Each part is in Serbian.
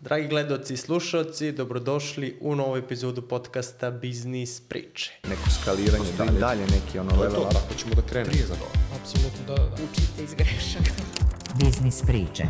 Dragi gledaoci i slušalci, dobrodošli u novu epizodu podcasta Biznis priče. Neko skaliranje, dalje neki level up. Tako ćemo da krenemo. Apsolutno, da. Učite iz grešaka. Biznis priče.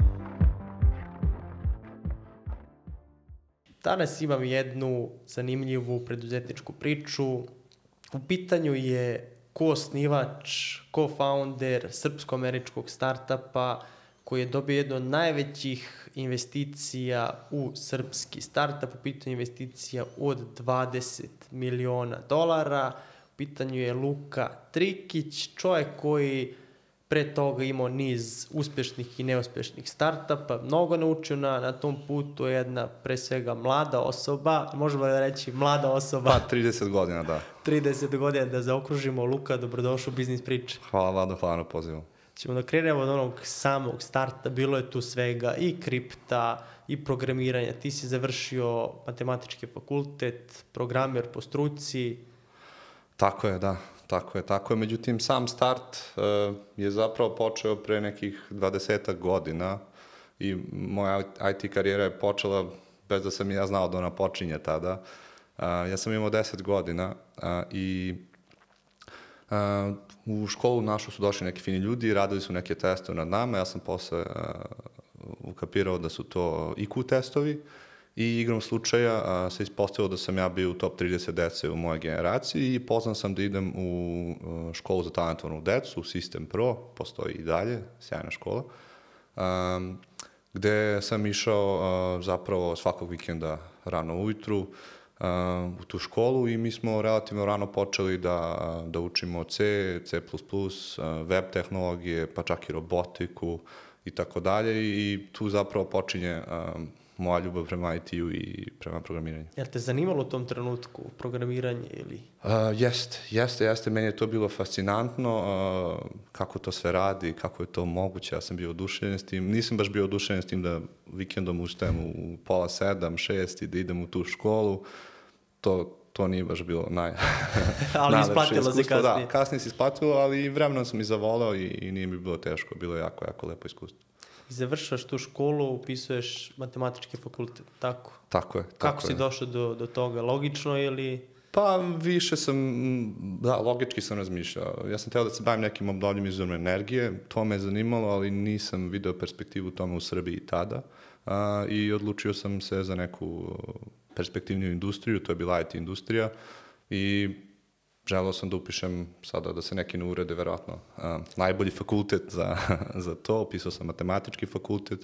Danas imam jednu zanimljivu preduzetničku priču. U pitanju je ko-osnivač, ko-founder srpsko-američkog startupa koji je dobio jednu od najvećih investicija u srpski startup. U pitanju investicija od $20 miliona. U pitanju je Luka Trikić, čovjek koji pre toga imao niz uspješnih i neuspješnih startupa, mnogo naučio na tom putu, je jedna pre svega mlada osoba, možemo da reći mlada osoba. Pa 30 godina, da. 30 godina da zaokružimo. Luka, dobrodošao u Biznis priče. Hvala Vlado, hvala na pozivu. Ćemo da krenemo od onog samog starta, bilo je tu svega i kripta i programiranja. Ti si završio matematički fakultet, programer po struci. Tako je, da. Tako je. Međutim, sam start je zapravo počeo pre nekih 20 godina i moja IT karijera je počela bez da sam ja znao da ona počinje tada. Ja sam imao 10 godina i u školu našu su došli neki fini ljudi, radili su neke testove nad nama, ja sam posle ukapirao da su to IQ testovi i igrom slučaja se ispostavilo da sam ja bio u top 30 dece u mojoj generaciji i poznan sam da idem u školu za talentovanu decu, System Pro, postoji i dalje, sjajna škola, gde sam išao zapravo svakog vikenda rano ujutru u tu školu i mi smo relativno rano počeli da učimo C, C++, web tehnologije, pa čak i robotiku i tako dalje i tu zapravo počinje moja ljubav prema IT-u i prema programiranju. Jel te zanimalo u tom trenutku programiranje ili? Jeste. Meni je to bilo fascinantno, kako to sve radi, kako je to moguće. Ja sam bio oduševljen s tim. Nisam baš bio oduševljen s tim da vikendom ustajem u 6:30, 6 i da idem u tu školu. To nije baš bilo ali isplatilo se kasnije. Da, kasnije se isplatilo, ali vremenom sam i zavolao i nije mi bilo teško. Bilo je jako lepo iskustvo. I završaš tu školu, upisuješ matematički fakultet, tako? Tako je. Kako si došao do toga? Logično ili? Pa više logički sam razmišljao. Ja sam htio da se bavim nekim obnovljivim izvorom energije, to me je zanimalo, ali nisam video perspektivu tome u Srbiji tada i odlučio sam se za neku perspektivniju industriju, to je bila IT industrija i želeo sam da upišem sada da se neki ne urede, verovatno najbolji fakultet za to, upisao sam matematički fakultet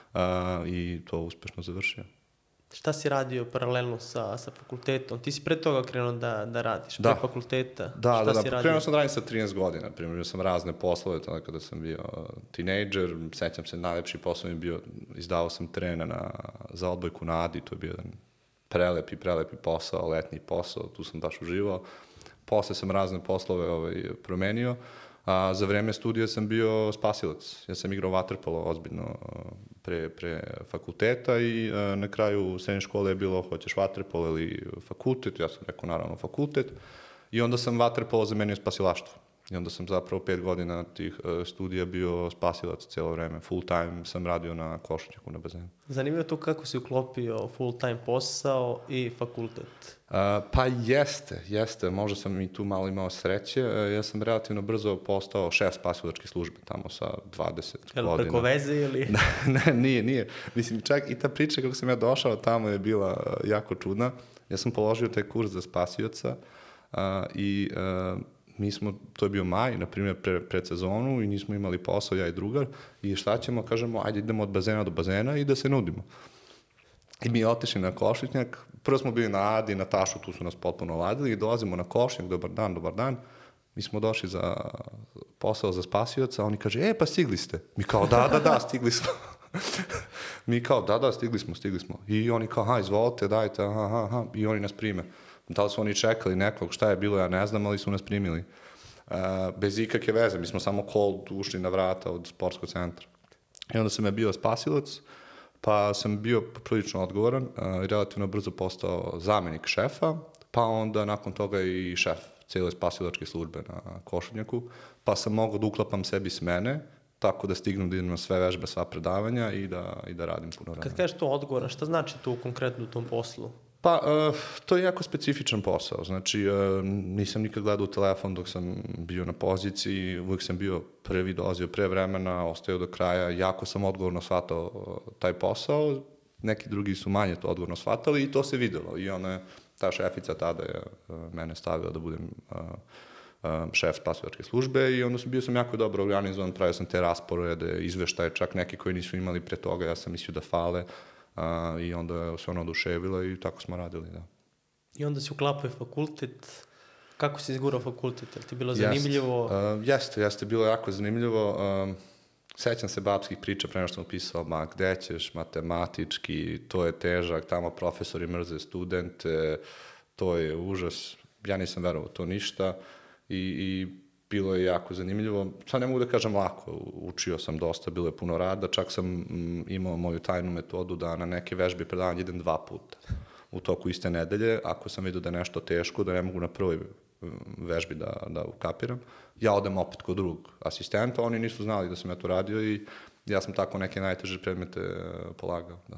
i to uspešno završio. Šta si radio paralelno sa fakultetom? Ti si pre toga krenuo da radiš, pre fakulteta? Da, krenuo sam da radim sa 13 godina, primjer sam razne poslove, tada kada sam bio tinejdžer, sećam se, najlepši posao mi bio, izdavao sam terena za odbojku na Adi, to je bio jedan prelepi posao, letnji posao, tu sam baš uživao. Posle sam razne poslove promenio, a za vreme studija sam bio spasilac. Ja sam igrao vaterpolo ozbiljno pre fakulteta i na kraju srednje škole je bilo hoćeš vaterpolo ili fakultet, ja sam rekao naravno fakultet i onda sam vaterpolo zamenio spasilaštvo. I onda sam zapravo 5 godina tih studija bio spasilac cijelo vreme. Full time sam radio na Košutnjaku na bazenu. Zanimljivo to kako si uklopio full time posao i fakultet. Pa jeste. Možda sam i tu malo imao sreće. Ja sam relativno brzo postao šef spasilačke službe tamo sa 20 godina. Preko veze ili? Ne, nije. Mislim, čak i ta priča kako sam ja došao tamo je bila jako čudna. Ja sam položio taj kurs za spasioca i to je bio maj, na primjer, pred sezonu i nismo imali posao, ja i drugar, i šta ćemo, kažemo, ajde idemo od bazena do bazena i da se nudimo. I mi otišli na Košutnjak, prvo smo bili na Adi, na Tašu, tu su nas potpuno ladili i dolazimo na Košutnjak, dobar dan, mi smo došli za posao za spasioca, oni kaže, pa stigli ste. Mi kao, da, stigli smo. Mi kao, da, stigli smo. I oni kao, izvolite, dajte, i oni nas prime. Da li su oni čekali nekog, šta je bilo, ja ne znam, ali su nas primili. Bez ikakve veze, mi smo samo cold ušli na vrata od sportskog centra. I onda sam ja bio spasilac, pa sam bio prilično odgovoran i relativno brzo postao zamenik šefa, pa onda nakon toga i šef cijele spasilačke službe na Košutnjaku, pa sam mogao da uklapam sebi smene tako da stignem da idem na sve vežbe, sva predavanja i da radim puno vremena. Kad kažeš to odgovoran, šta znači to konkretno u tom poslu? Pa, to je jako specifičan posao. Znači, nisam nikad gledao u telefon dok sam bio na poziciji, uvijek sam bio prvi, dolazio pre vremena, ostao do kraja, jako sam odgovorno shvatao taj posao, neki drugi su manje to odgovorno shvatali i to se videlo. I ta šefica tada je mene stavila da budem šef spasilačke službe i onda bio sam jako dobro organizovan, pravio sam te rasporede, izveštaje, čak neki koji nisu imali pre toga, ja sam mislio da fale i onda se ona oduševila i tako smo radili, da. I onda si uklapao fakultet. Kako si izgurao fakultet? Je li ti bilo zanimljivo? Jeste, bilo jako zanimljivo. Sećam se babskih priča pre nego što sam upisao, gde ćeš, matematički, to je težak, tamo profesori mrze studente, to je užas. Ja nisam verovao to ništa i bilo je jako zanimljivo. Sad ne mogu da kažem lako, učio sam dosta, bilo je puno rada, čak sam imao moju tajnu metodu da na neke vežbe predavanja idem 2 puta u toku iste nedelje, ako sam vidio da je nešto teško, da ne mogu na prvoj vežbi da ukapiram. Ja odem opet kod drugog asistenta, oni nisu znali da sam ja to radio i ja sam tako neke najteže predmete polagao, da.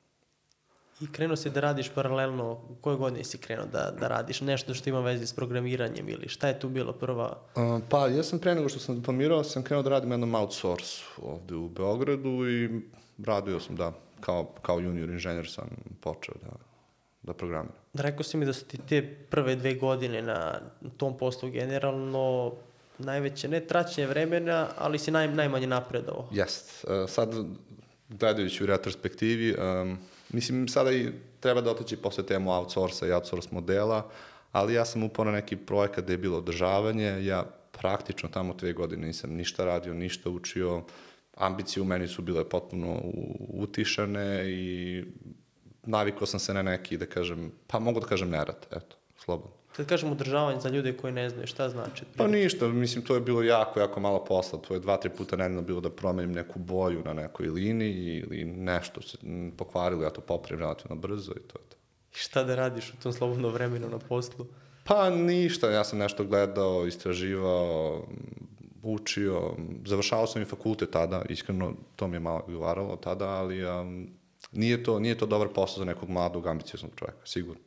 I krenuo si da radiš paralelno, u kojoj godini si krenuo da radiš nešto što ima veze s programiranjem ili šta je tu bilo prva? Pa ja sam pre nego što sam diplomirao, sam krenuo da radim jednom outsource ovde u Beogradu i radio sam, da, kao junior inženjer sam počeo da programiram. Rekao si mi da su ti te prve 2 godine na tom poslu generalno najveće, ne traćenje vremena, ali si najmanje napredao. Jest. Sad, gledajući u retrospektivi, mislim, sada i treba da otići posle temu outsourca i outsource modela, ali ja sam upao na neki projekat gde je bilo održavanje, ja praktično tamo 2 godine nisam ništa radio, ništa učio, ambicije u meni su bile potpuno utišane i navikao sam se na neki, da kažem, pa mogu da kažem nerad, eto, slobodno. Kad kažem održavanje za ljude koji ne znaju, šta znači? Pa ništa, mislim, to je bilo jako malo posla, to je 2-3 puta nedeljno bilo da promenim neku boju na nekoj liniji ili nešto se pokvarilo, ja to popravim relativno brzo i to je to. I šta da radiš u tom slobodnom vremenu na poslu? Pa ništa, ja sam nešto gledao, istraživao, učio, završavao sam i fakultet tada, iskreno to mi je malo odgovaralo tada, ali nije to dobar posao za nekog mladog, ambicioznog čovjeka, sigurno.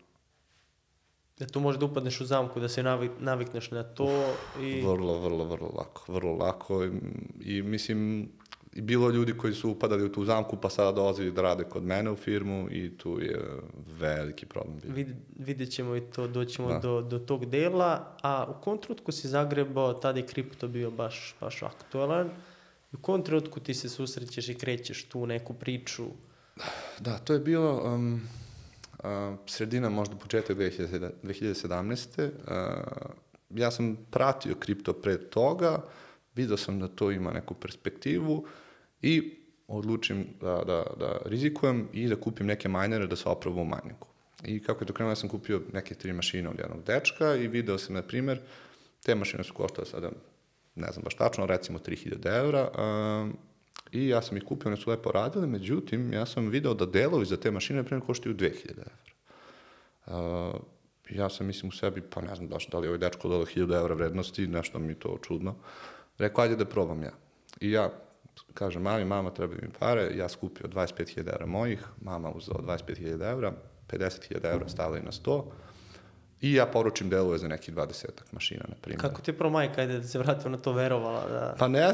Da tu možeš da upadneš u zamku, da se navikneš na to i... Vrlo lako i mislim, bilo ljudi koji su upadali u tu zamku pa sada dolazili da rade kod mene u firmu i tu je veliki problem bio. Vidjet ćemo i to, doćemo do tog dela, a u kom trenutku si zagrebao, tada je kripto bio baš aktualan, i u kom trenutku ti se susrećeš i krećeš tu neku priču? Da, to je bilo sredina, možda početak 2017. Ja sam pratio kripto pre toga, vidio sam da to ima neku perspektivu i odlučim da rizikujem i da kupim neke minere da se oprobam u miningu. I kako je to krenulo, ja sam kupio neke 3 mašine od jednog dečka i video sam, na primer, te mašine su koštale sada, ne znam baš tačno, recimo 3000 evra, i ja sam ih kupio, one su lepo radile, međutim, ja sam video da delovi za te mašine, na primjer, koštaju 2000 evra. Ja sam mislim u sebi, pa ne znam baš da li ovaj dečko dodao 1000 evra vrednosti, nešto mi to čudno. Rekao, ajde da probam ja. I ja kažem, mama, treba mi pare, ja skupio 25.000 evra mojih, mama uzela 25.000 evra, 50.000 evra stavila i na 100, i ja poručim delove za nekih 20-ak mašina, na primjer. Kako ti je prvo majka, ajde da se vratimo na to, verovala? Da... Pa ne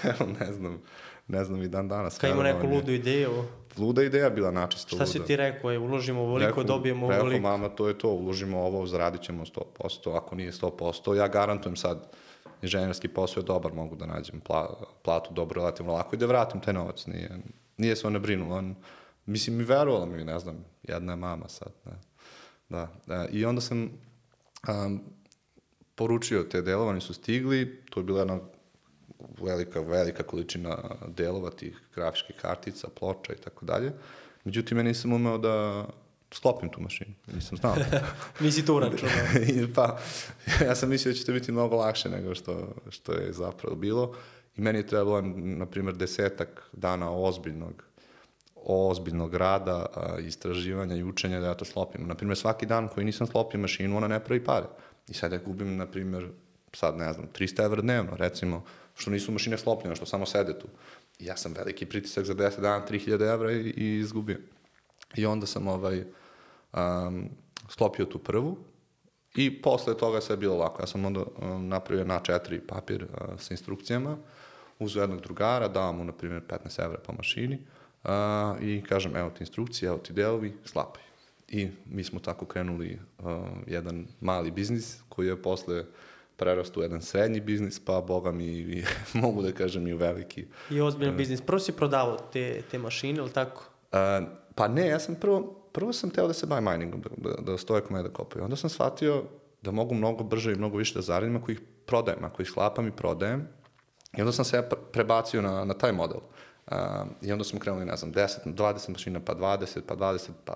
znam i dan danas. Kad ima neku ludu ideju? Luda ideja bila načisto luda. Šta si ti rekao, uložimo ovoliko, dobijemo ovoliko? Rekao, mama, to je to, uložimo ovo, zaradit ćemo 100%, ako nije 100%, ja garantujem sad, inženjerski posao je dobar, mogu da nađem platu dobro, relativno lako i da vratim taj novac, nije se ona brinula, mislim i verovala mi, ne znam, jedna je mama sad, ne. Da, i onda sam poručio te delova, oni su stigli, to je bila jedna velika količina delova, tih grafičkih kartica, ploča i tako dalje. Međutim, ja nisam umeo da sklopim tu mašinu, nisam znao. Nisi to uračunao. Pa, ja sam mislio da će to biti mnogo lakše nego što je zapravo bilo. I meni je trebalo, na primjer, 10 dana ozbiljnog rada, istraživanja i učenja da ja to slopim. Na primjer, svaki dan koji nisam slopio mašinu, ona ne pravi pare. I sad ja gubim, na primjer, sad ne znam, 300 evra dnevno, recimo, što nisu mašine sklopljene, što samo sede tu. I ja sam veliki pritisak za 10 dana, 3000 evra i izgubio. I onda sam sklopio tu prvu i posle toga sve je bilo lako. Ja sam onda napravio na 4 papir sa instrukcijama, uzeo jednog drugara, dao mu, na primjer, 15 evra po mašini i kažem, evo ti instrukcije, evo ti delovi, sklapaj. I mi smo tako krenuli jedan mali biznis koji je posle prerastao u jedan srednji biznis, pa boga mi mogu da kažem i u veliki. I ozbiljan biznis. Prvo si prodavao te mašine, ili tako? Pa ne, ja sam prvo sam teo da se bavim miningom, da stoje kome da kopaju. Onda sam shvatio da mogu mnogo brže i mnogo više da zaradim ako ih prodajem, ako ih sklapam i prodajem. I onda sam se prebacio na taj model. I onda smo krenuli, ne znam, 10, 20 mašina, pa 20, pa 20, pa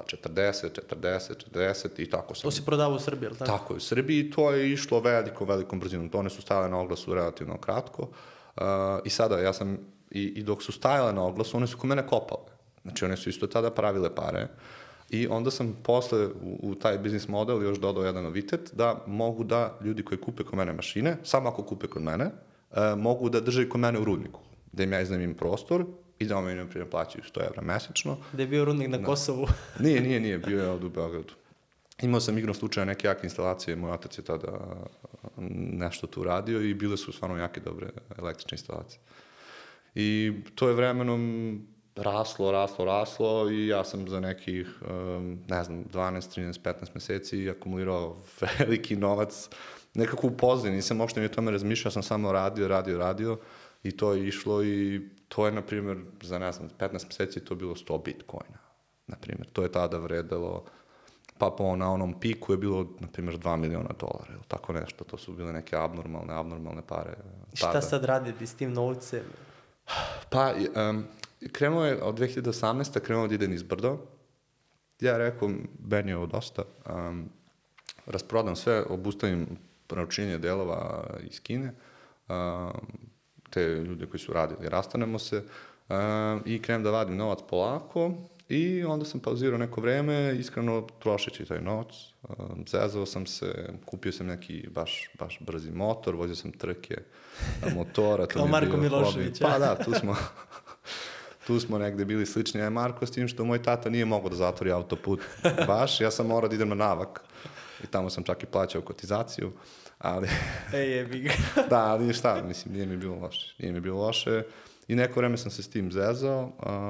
40 i tako sam. To si prodavao u Srbiji, ili tako? Tako je, u Srbiji i to je išlo velikom brzinom. One su stajale na oglasu relativno kratko. I sada, ja sam, i dok su stajale na oglasu, one su kod mene kopale. Znači, one su isto tada pravile pare. I onda sam posle u taj biznis model još dodao jedan novitet da mogu da ljudi koji kupe kod mene mašine, samo ako kupe kod mene, mogu da drže kod mene u rudniku. Da im ja iznajmim prostor i da oni, na primjer, plaćaju 100 evra mesečno. Da je bio rudnik na Kosovu? Nije, bio je ovdje u Beogradu. Imao sam igrom slučaja neke jake instalacije, moj otac je tada nešto tu radio i bile su stvarno jake dobre električne instalacije. I to je vremenom raslo i ja sam za nekih, ne znam, 12, 13, 15 meseci akumulirao veliki novac, nekako u pozadini, nisam uopšte ni o tome razmišljao, sam samo radio i to je išlo i to je, na primjer, za, ne znam, 15 meseci to bilo 100 bitcoina, na primjer. To je tada vredelo, pa na onom piku je bilo, na primjer, $2 miliona ili tako nešto. To su bile neke abnormalne pare. Šta sad raditi s tim novcem? Pa, krenuo je od 2018. krenuo da ide nizbrdo. Ja rekao, meni je ovo dosta. Rasprodam sve, obustavim naručenje delova iz Kine. Te ljude koji su radili, rastanemo se i krenem da vadim novac polako i onda sam pauzirao neko vreme, iskreno trošeći taj novac. Zezao sam se, kupio sam neki baš brzi motor, vozio sam trke motora. Kao Marko Milošević. Pa da, tu smo negde bili slični. Ja je Marko s tim što moj tata nije mogao da zatvori autoput baš, ja sam morao da idem na Navak i tamo sam čak i plaćao kotizaciju. Ali... jebi ga. Da, ali šta, mislim, nije mi bilo loše. I neko vreme sam se s tim zezao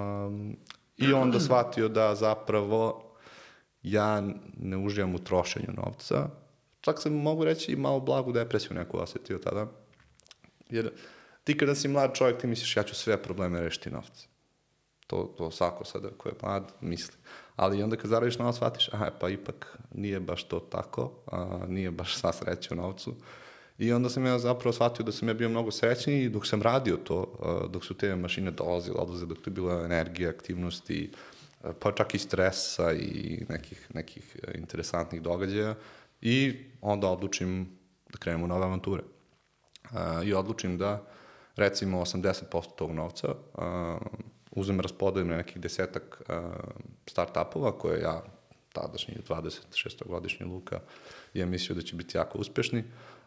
i onda shvatio da zapravo ja ne uživam u trošenju novca. Čak sam mogu reći i malo blagu depresiju neku osetio tada. Jer ti kada si mlad čovjek, ti misliš ja ću sve probleme rešiti novca. To svako sada ko je mlad misli. Ali onda kad zaradiš novac, shvatiš, pa ipak nije baš to tako, nije baš sva sreća u novcu. I onda sam ja zapravo shvatio da sam ja bio mnogo srećniji dok sam radio to, dok su te mašine dolazile, odlaze, dok to je bila energija, aktivnosti, pa čak i stresa i nekih interesantnih događaja. I onda odlučim da krenem u nove avanture. I odlučim da, recimo, 80% tog novca uzem, raspodelim na nekih 10-ak start-upova koje ja, tadašnji 26-godišnji Luka, je mislio da će biti jako uspešni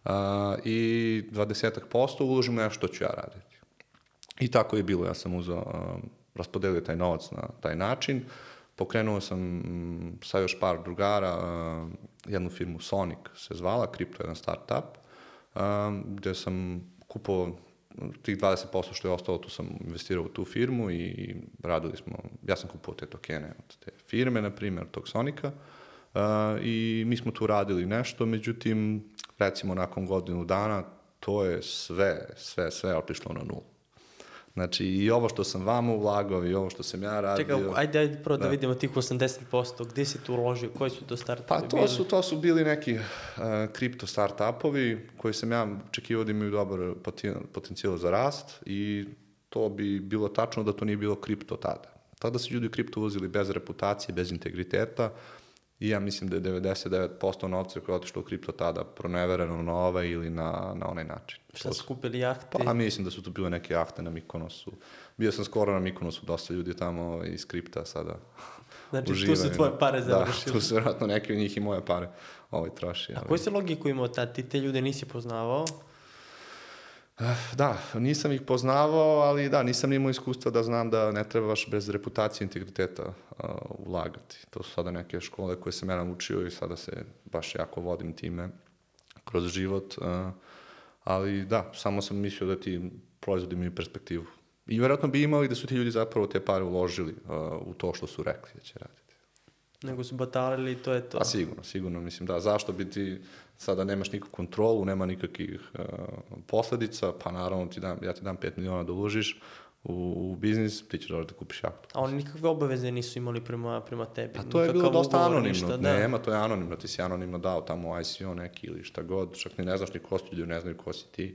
i 20% uložim nešto što ću ja raditi. I tako je bilo, ja sam raspodelio taj novac na taj način, pokrenuo sam sa još par drugara jednu firmu Sonic se zvala, kripto jedan start-up, gde sam kupovao tih 20% što je ostalo, tu sam investirao u tu firmu i radili smo, ja sam kupovao te tokene od te firme, na primjer, tog Sonika, i mi smo tu radili nešto, međutim, recimo nakon godinu dana, to je sve otišlo na nulu. Znači, i ovo što sam vama ulagao i ovo što sam ja radio... Čekaj, ajde prvo da vidimo tih 80%, gdje si tu uložio, koji su to startupovi bili? Pa to su bili neki kripto startupovi koji sam ja očekivao da imaju dobar potencijal za rast i to bi bilo tačno da to nije bilo kripto tada. Tada su ljudi u kripto ulazili bez reputacije, bez integriteta i ja mislim da je 99% novca koje je otišlo u kripto tada pronevereno na ovaj ili na onaj način. Šta su kupili jahte? Pa mislim da su tu bile neke jahte na Mikonosu. Bio sam skoro na Mikonosu, dosta ljudi tamo iz kripta sada znači, uživaju. tu su tvoje pare završili. Da, tu su vjerojatno neki od njih i moje pare troši. A koju si logiku imao tad? Ti te ljude nisi poznavao? Da, nisam ih poznavao, ali da, nisam imao iskustva da znam da ne treba baš bez reputacije i integriteta ulagati. To su sada neke škole koje sam ja naučio i sada se baš jako vodim time kroz život. Ali da, samo sam mislio da ti proizvodi imaju perspektivu. I vjerojatno bi imali da su ti ljudi zapravo te pare uložili u to što su rekli da će raditi. Nego su batalili i to je to. Pa sigurno, mislim da. Zašto bi ti sada nemaš nikakvu kontrolu, nema nikakvih posledica, pa naravno ja ti dam 5 miliona da uložiš u biznis, ti ćeš da kupiš jahtu. A oni nikakve obaveze nisu imali prema tebi? Pa to je bilo dosta anonimno. Ništa, Nema, to je anonimno. Ti si anonimno dao tamo ICO neki ili šta god, čak ni ne znaš ni ko su ljudi, ne znaju ko si ti.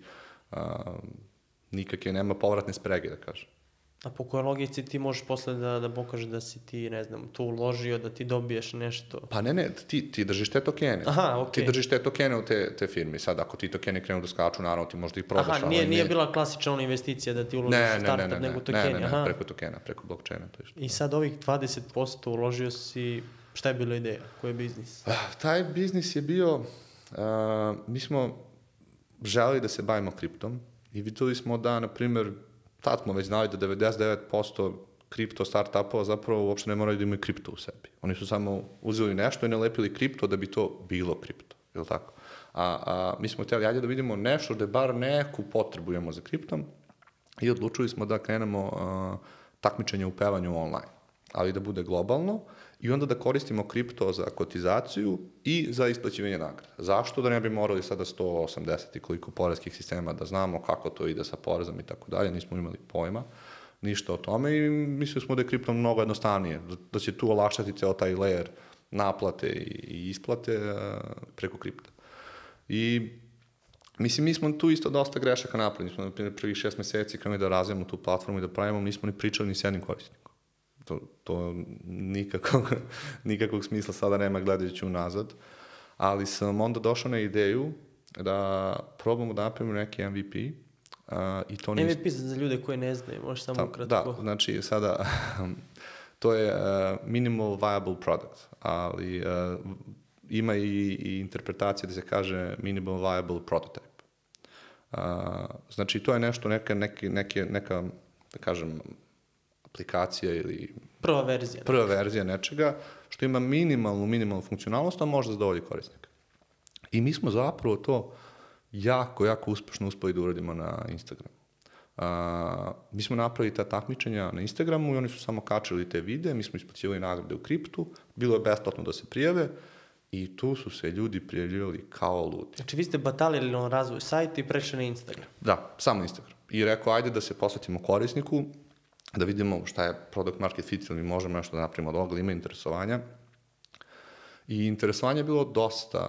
Nikakve, nema povratne sprege, da kažem. A po kojoj logici ti možeš posle da pokažeš da si ti, ne znam, tu uložio, da ti dobiješ nešto? Pa ne, ti držiš te tokene. Aha, okej. Ti držiš te tokene u te firme. Sad, ako ti tokeni krenu da skaču, naravno ti možda ih prodaš. Aha, nije bila klasična ona investicija da ti uložiš u startup, nego tokeni. Ne, preko tokena, preko blockchaina. To je što. I sad ovih 20% uložio si, šta je bila ideja? Koji je biznis? Taj biznis je bio, mi smo želeli da se bavimo kriptom i videli smo da, na primjer, tad smo već znali da 99% kripto startupova zapravo uopšte ne moraju da imaju kripto u sebi. Oni su samo uzeli nešto i nalepili kripto da bi to bilo kripto, je li tako? A mi smo htjeli, ajde da vidimo nešto da bar neku potrebu imamo za kriptom i odlučili smo da krenemo takmičenje u pevanju online, ali da bude globalno i onda da koristimo kripto za kotizaciju i za isplaćivanje nagrada. Zašto? Da ne bi morali sada 180 i koliko poreskih sistema da znamo kako to ide sa porezom i tako dalje, nismo imali pojma ništa o tome i mislili smo da je kripto mnogo jednostavnije, da će tu olakšati ceo taj layer naplate i isplate preko kripta. I mislim, mi smo tu isto dosta grešaka napravili, mi smo na primjer prvih 6 meseci krenuli da razvijamo tu platformu i da pravimo, nismo ni pričali ni s jednim korisnikom. To nikakvog smisla sada nema gledajući unazad, ali sam onda došao na ideju da probamo da napravimo neki MVP. I to MVP za ljude koje ne znaju, možeš samo ukratko. Da, znači sada to je minimal viable product, ali ima i interpretacija da se kaže minimal viable prototype. Znači to je nešto, neka da kažem, aplikacija ili prva verzija nečega što ima minimalnu funkcionalnost, a može da zadovolji korisnika. I mi smo zapravo to jako uspešno uspeli da uradimo na Instagramu. Mi smo napravili ta takmičenja na Instagramu i oni su samo kačili te videe, mi smo isplaćivali nagrade u kriptu, bilo je besplatno da se prijave i tu su se ljudi prijavljivali kao ludi. Znači vi ste batalili na razvoj sajta i prešli na Instagram? Da, samo Instagram. I rekao, ajde da se posvetimo korisniku, da vidimo šta je product market fit ili mi možemo nešto da napravimo od ovoga, ima interesovanja. I interesovanja je bilo dosta.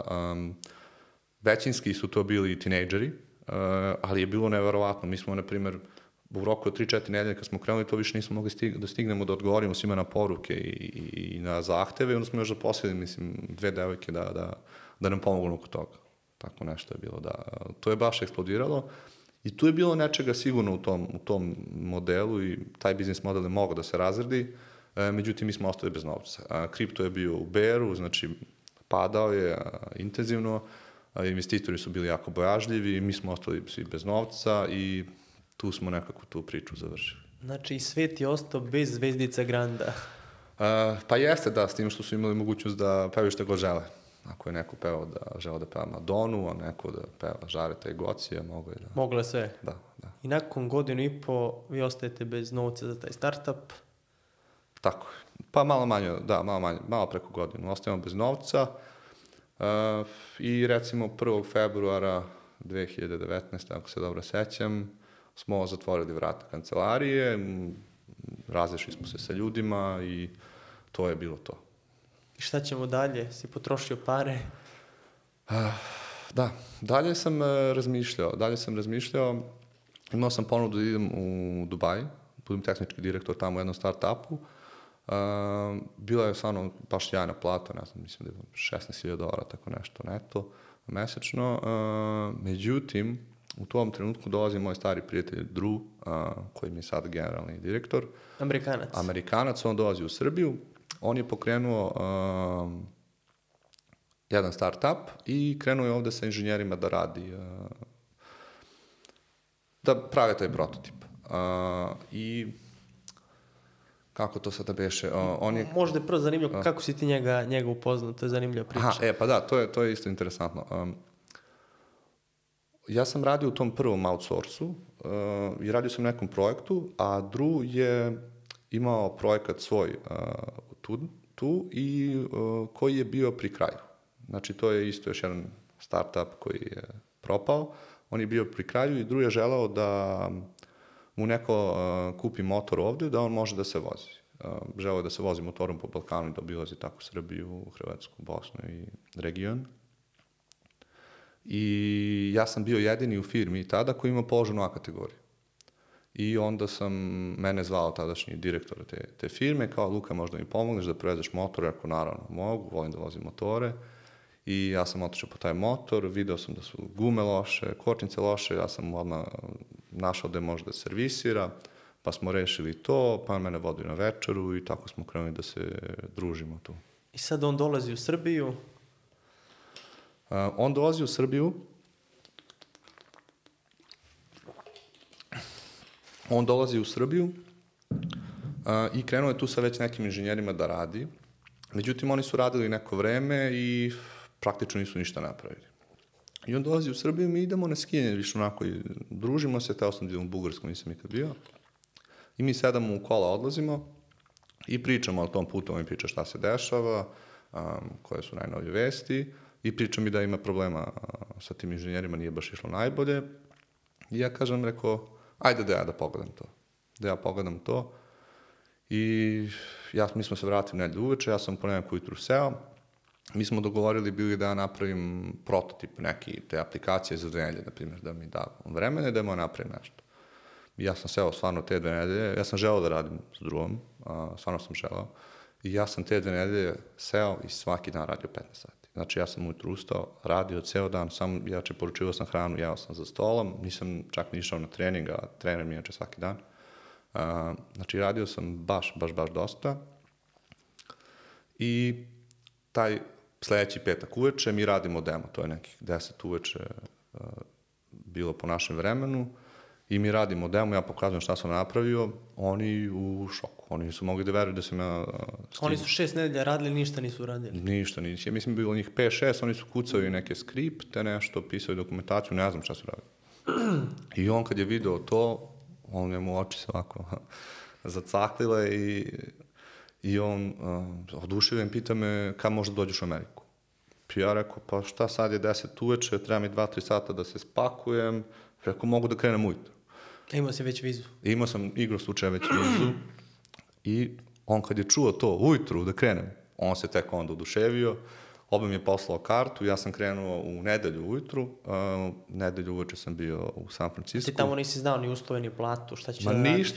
Većinski su to bili tinejdžeri, ali je bilo neverovatno. Mi smo, na primjer, u roku od 3-4 nedelje kad smo krenuli, to više nismo mogli da stignemo da odgovorimo svima na poruke i na zahteve. I onda smo još zaposlili, mislim, 2 devojke da nam pomogu oko toga. Tako nešto je bilo, da. To je baš eksplodiralo. I tu je bilo nečega sigurno u tom modelu i taj biznis model je mogao da se razredi, međutim mi smo ostali bez novca. Kripto je bio u bearu, znači padao je intenzivno, investitori su bili jako bojažljivi, mi smo ostali svi bez novca i tu smo nekako tu priču završili. Znači svet je ostao bez zvezdica Granda. Pa jeste, da, s tim što su imali mogućnost da pevaju što god žele. Ako je neko pevao da žele da peva Madonu, a neko da peva Žareta i Gocija, mogo je da... Moglo je sve. Da. I nakon 1.5 godina vi ostajete bez novca za taj startup? Tako je. Pa malo manje, malo preko godinu. Ostajemo bez novca i recimo 1. februara 2019. ako se dobro sećam, smo zatvorili vrata kancelarije, razlišli smo se sa ljudima i to je bilo to. I šta ćemo dalje? Si potrošio pare? Da, dalje sam razmišljao, imao sam ponudu da idem u Dubaj, budem tehnički direktor tamo u jednom startupu. Bila je stvarno baš sjajna plata, ne znam, mislim da je $16,000, tako nešto neto, mesečno. Međutim, u tom trenutku dolazi moj stari prijatelj Drew, koji mi je sad generalni direktor. Amerikanac, on dolazi u Srbiju. On je pokrenuo jedan startup i krenuo je ovde sa inženjerima da radi da prave taj prototip. I kako to sada beše? On je... Možda je prvo zanimljivo kako si ti njega upoznao, to je zanimljiva priča. Aha, pa da, to je isto interesantno. Ja sam radio u tom prvom outsourcu i radio sam na nekom projektu, a Drew je imao projekat svoj tu i koji je bio pri kraju. Znači, to je isto još jedan startup koji je propao. On je bio pri kraju i Drew je želeo da mu neko kupi motor ovde, da on može da se vozi. Želeo je da se vozi motorom po Balkanu i da obilazi tako Srbiju, Hrvatsku, Bosnu i region. I ja sam bio jedini u firmi tada koji ima položenu A kategoriju. I onda mene zvao tadašnji direktor te firme, kao Luka, možda mi pomogneš da prevezeš motor, ako naravno mogu, volim da vozim motore. I ja sam otišao po taj motor, video sam da su gume loše, kočnice loše, ja sam odmah našao da može da servisira, pa smo rešili to, pa mene vodio na večeru i tako smo krenuli da se družimo tu. I sad on dolazi u Srbiju? On dolazi u Srbiju, i krenuo je tu sa već nekim inženjerima da radi. Međutim, oni su radili neko vreme i praktično nisu ništa napravili. I on dolazi u Srbiju, mi idemo na skijanje, više onako, i družimo se, teo sam da idem u Bugarsku, nisam nikad bio. I mi sedamo u kola, odlazimo i pričamo o tom putu, on mi priča šta se dešava, koje su najnovije vesti, i priča mi da ima problema sa tim inženjerima, nije baš išlo najbolje. I ja kažem, rekao, ajde da ja pogledam to. I mi smo se vratili nedelju uveče, ja sam ponedeljak ujutru seo. Mi smo dogovorili bili da ja napravim prototip neki, te aplikacije za 2 nedelje, na primjer, da mi da vremena i da mu napravim nešto. I ja sam seo stvarno te 2 nedelje, ja sam želeo da radim s drugom, stvarno sam želeo. I ja sam te 2 nedelje seo i svaki dan radio 15 sati. Znači, ja sam ujutru ustao, radio ceo dan, poručivao sam hranu, jeo sam za stolom, nisam čak ni išao na trening, a trener mi inače svaki dan. Znači, radio sam baš dosta. I taj sledeći petak uveče mi radimo demo, to je nekih 10 uveče bilo po našem vremenu, i mi radimo demo, ja pokazujem šta sam napravio, oni u šoku, oni su mogli da veruju da sam ja... Oni su 6 nedelja radili, ništa nisu radili. Ništa. Ja mislim, bilo njih 5-6, oni su kucali neke skripte, nešto, pisali dokumentaciju, ne znam šta su radili. I on kad je video to, on je mu oči se ovako zacaklile i on oduševljen pita me kad možda dođeš u Ameriku. I ja rekao, pa šta sad je 10 uveče, treba mi 2-3 sata da se spakujem, rekao, mogu da krenem ujutro. Imao si već vizu? Imao sam igro slučaja već vizu i on kad je čuo to ujutru da krenem, on se tek onda oduševio, oba mi je poslao kartu, ja sam krenuo u nedelju ujutru, nedelju uveče sam bio u San Francisco. Ti tamo nisi znao ni uslove, ni platu, šta ćeš da radiš?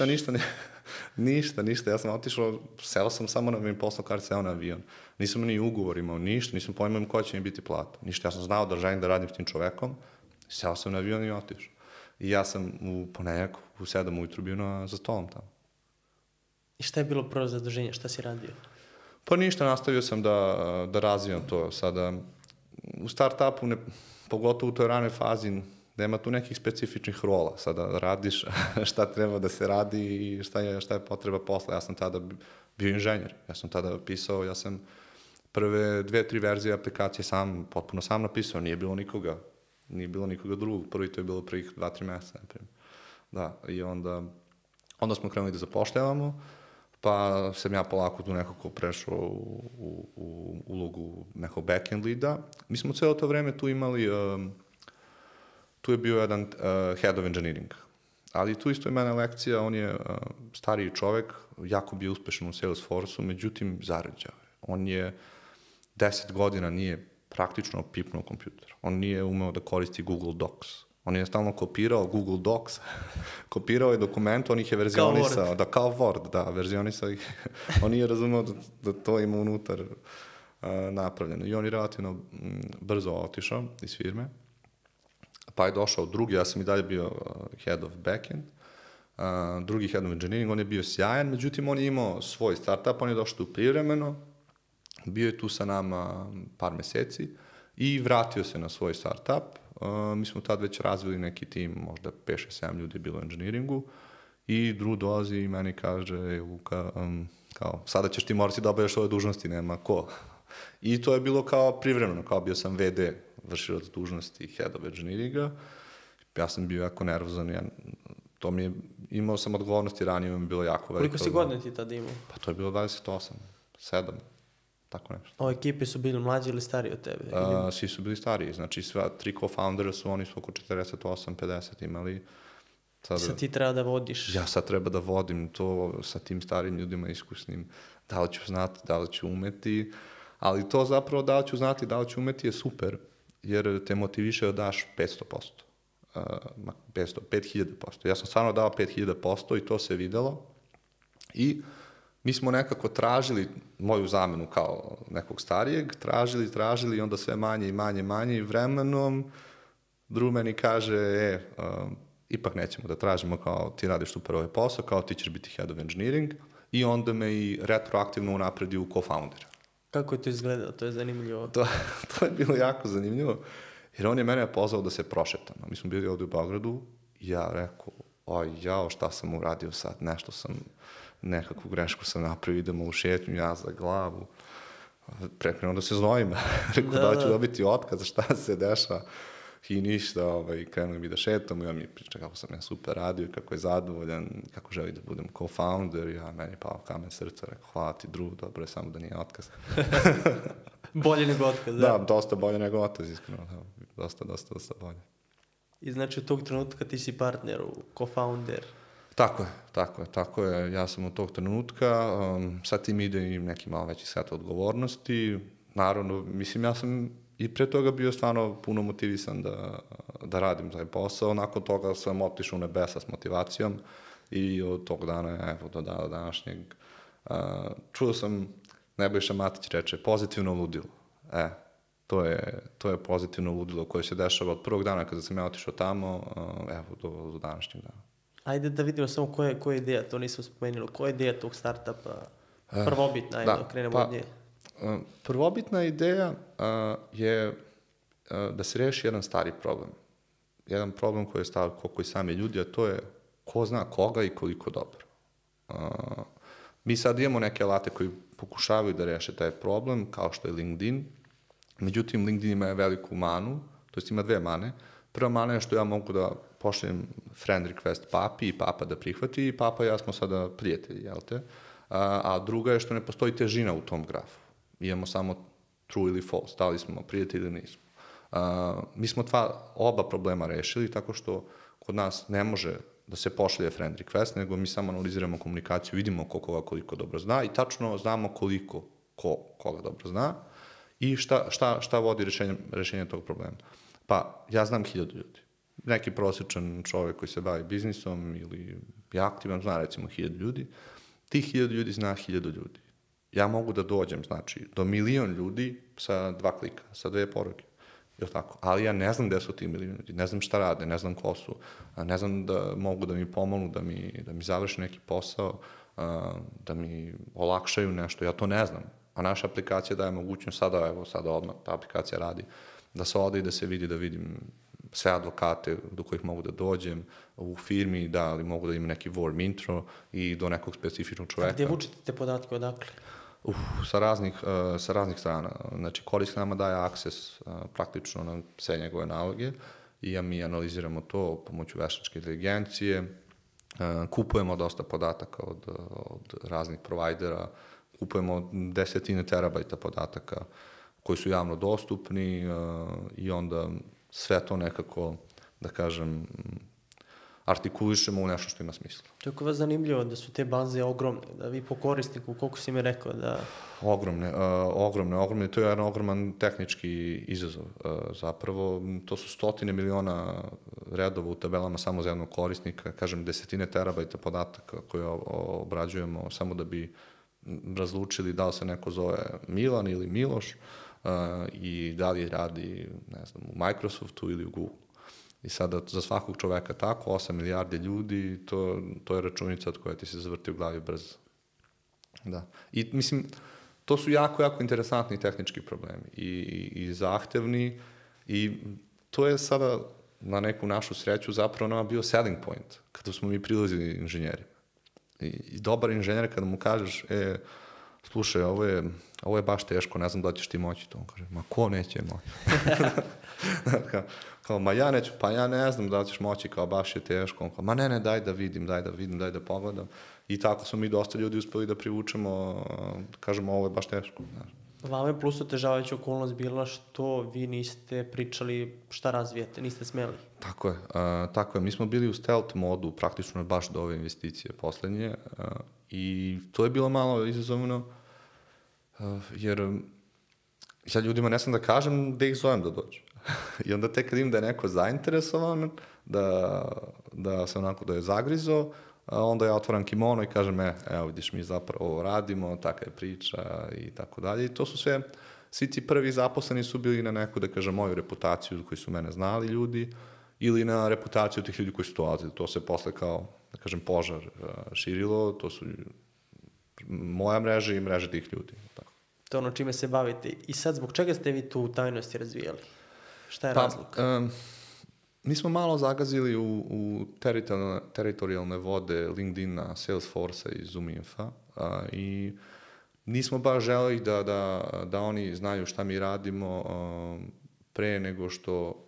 Ništa, ja sam otišao, seo sam samo na mi poslao kartu, seo na avion. Nisam ni ugovor imao, ništa, nisam pojmao koja će mi biti plata. Ništa, ja sam znao da želim da radim s tim čovekom, seo sam na avion i otišao. I ja sam u ponedeljak u 7 ujutru bio za stolom tamo. I šta je bilo prvo zaduženje, šta si radio? Pa ništa, nastavio sam da razvijam to. Sada, u start-upu, pogotovo u toj ranoj fazi, nema tu nekih specifičnih rola. Sada radiš šta treba da se radi i šta je potreba posla. Ja sam tada bio inženjer. Ja sam tada pisao, ja sam prve 2-3 verzije aplikacije potpuno sam napisao. Nije bilo nikoga drugog. Prvi to je bilo prvih 2-3 meseca, na primjer. Da, i onda smo krenuli da zapošljavamo. Pa sam ja polako tu nekako prešao u ulogu nekog back-end leada. Mi smo celo to vreme tu imali, tu je bio jedan head of engineering. Ali tu isto je mene lekcija, on je stariji čovek, jako bio uspešan u Salesforce-u, međutim zarađao je. On je 10 godina nije praktično pipnuo kompjuter. On nije umeo da koristi Google Docs. On je stalno kopirao Google Docs, kopirao je dokument, on ih je verzionisao. Kao Word, da, verzionisao ih. On nije razumeo da to ima unutar napravljeno. I on je relativno brzo otišao iz firme. Pa je došao drugi, ja sam i dalje bio head of backend, drugi head of engineering, on je bio sjajan, međutim on je imao svoj startup, on je došao tu privremeno, bio je tu sa nama par meseci i vratio se na svoj startup. Mi smo tad već razvili neki tim, možda 5-6-7 ljudi je bilo u engineeringu i Drew dolazi i meni kaže, Luka, kao, sada ćeš ti morati da obavljaš ove dužnosti, nema ko. I to je bilo kao privremeno, kao bio sam VD, vršilac dužnosti Head of Engineeringa. Ja sam bio jako nervozan, imao sam odgovornosti ranije, mi je bilo jako veliko. Koliko si godina ti tada imao? Pa to je bilo 28, 7, tako nešto. O ekipi su bili mlađi ili stariji od tebe? Svi su bili stariji, znači sva 3 co-foundera su, oni su oko 48-50 imali. Sad ti treba da vodiš. Ja sad treba da vodim to sa tim starim ljudima iskusnim. Da li ću znati, da li ću umeti, ali to zapravo da li ću znati, da li ću umeti je super, jer te motiviše da daš 500%. 5000%. Ja sam stvarno dao 5000% i to se videlo. I mi smo nekako tražili moju zamenu kao nekog starijeg, tražili i onda sve manje i vremenom Drew meni kaže, ipak nećemo da tražimo kao ti radiš super ovaj posao, kao ti ćeš biti Head of Engineering i onda me i retroaktivno unapredio u co-foundera. Kako je to izgledalo? To je zanimljivo. To je bilo jako zanimljivo, jer on je mene pozvao da se prošetamo. Mi smo bili ovdje u Beogradu i ja rekao, šta sam uradio sad, nekakvu grešku sam napravio, idemo u šetnju, ja za glavu. Prekrenuo da se znojim. Rekao da ću dobiti otkaz, šta se deša. I ništa, krenuo mi da šetamo i on mi priča kako sam ja super radio, kako je zadovoljan, kako želi da budem co-founder. Ja meni je pao kamen srca, rekao hvala ti Drew, dobro je samo da nije otkaz. Bolje nego otkaz, da? Da, dosta bolje nego otkaz, iskreno. Dosta bolje. I znači od tog trenutka ti si partner, co-founder. Tako je. Ja sam od tog trenutka, sad tim ide i neki malo veći set odgovornosti. Naravno, mislim, ja sam i pre toga bio stvarno puno motivisan da radim taj posao. Nakon toga sam otišao u nebesa s motivacijom i od tog dana, evo, do dana današnjeg, čuo sam, Nebojša Matić reče, pozitivno ludilo. To je pozitivno ludilo koje se dešava od prvog dana kada sam ja otišao tamo, evo, do današnjeg dana. Ajde da vidimo samo koja je ideja, to nisam spomenuli. Koja je ideja tog startupa? Prvobitna, ajde, krenemo od nje. Prvobitna ideja je da se reši jedan stari problem. Jedan problem koji je stao koliko i sami ljudi, a to je ko zna koga i koliko dobro. Mi sad imamo neke alate koji pokušavaju da reše taj problem, kao što je LinkedIn. Međutim, LinkedIn ima veliku manu, to jest ima dve mane. Prva mana je što ja mogu da pošaljem friend request Papi i Papa da prihvati i Papa i ja smo sada prijatelji, jel te? A druga je što ne postoji težina u tom grafu. Imamo samo true ili false, da li smo prijatelji ili nismo. Mi smo oba problema rešili tako što kod nas ne može da se pošalje friend request, nego mi samo analiziramo komunikaciju, vidimo koga koliko dobro zna i tačno znamo koliko koga dobro zna i šta vodi rešenje tog problema. Pa, ja znam 1000 ljudi. Neki prosječan čovjek koji se bavi biznisom ili je aktivan, zna recimo 1000 ljudi. Tih 1000 ljudi zna 1000 ljudi. Ja mogu da dođem, znači, do 1.000.000 ljudi sa 2 klika, sa 2 poruke. Jel tako? Ali ja ne znam gde su ti 1.000.000 ljudi, ne znam šta rade, ne znam ko su, ne znam da mogu da mi pomognu, da mi završi neki posao, da mi olakšaju nešto, ja to ne znam. A naša aplikacija daje mogućnost, sada odmah ta aplikacija radi, da se ode i da se vidi, da vidim sve advokate do kojih mogu da dođem, u firmi, da li mogu da imam neki warm intro i do nekog specifičnog čoveka. A gdje vučete te podatke, odakle? Sa raznih strana. Znači, korisnik nama daje akses praktično na sve njegove naloge i mi analiziramo to pomoću veštačke inteligencije, kupujemo dosta podataka od raznih provajdera, kupujemo 10 terabajta podataka koji su javno dostupni i onda sve to nekako, da kažem, artikulišemo u nešto što ima smisla. To je kod vas zanimljivo da su te baze ogromne, da vi po korisniku, koliko si mi rekao da... Ogromne. To je jedan ogroman tehnički izazov. Zapravo, to su 100 miliona redova u tabelama samo za jednog korisnika, kažem, 10 terabajta podataka koje obrađujemo samo da bi razlučili da li se neko zove Milan ili Miloš i da li radi, ne znam, u Microsoftu ili u Google. I sada za svakog čoveka tako, 8 milijardi ljudi, to je računica od koja ti se zavrti u glavi brzo. Da. I mislim, to su jako, jako interesantni tehnički problemi i zahtevni i to je sada na neku našu sreću zapravo nama bio selling point kada smo mi prilazili inženjerima. I dobar inženjer kada mu kažeš, slušaj, ovo je baš teško, ne znam da ćeš ti moći to. On kaže, ma ko neće moći? Kao, ma ja neću, pa ja ne znam da ćeš moći, kao baš je teško. On kao, ma ne, daj da vidim, daj da pogledam. I tako smo mi dosta ljudi uspeli da privučemo, kažemo, ovo je baš teško. Znaš. Vama je plus otežavajuća okolnost bila što vi niste pričali šta razvijate, niste smeli. Tako je. Mi smo bili u stealth modu praktično baš do ove investicije poslednje i to je bilo malo izazovno jer ja ljudima ne sam da kažem gde ih zovem da dođu. I onda tek kad vidim da je neko zainteresovan, da se onako da je zagrizo, onda ja otvaram kimono i kažem, evo vidiš mi zapravo radimo, taka je priča i tako dalje. I to su sve, svi ti prvi zaposleni su bili na neku, da kažem, moju reputaciju koji su mene znali ljudi ili na reputaciju tih ljudi koji su dolazili. To se posle kao, da kažem, požar širilo, to su moja mreža i mreža tih ljudi. Tako. To je ono čime se bavite. I sad, zbog čega ste vi tu tajnosti razvijali? Šta je razlog? Mi smo malo zagazili u teritorijalne vode LinkedIna, Salesforce-a i ZoomInfa i nismo baš želeli da oni znaju šta mi radimo pre nego što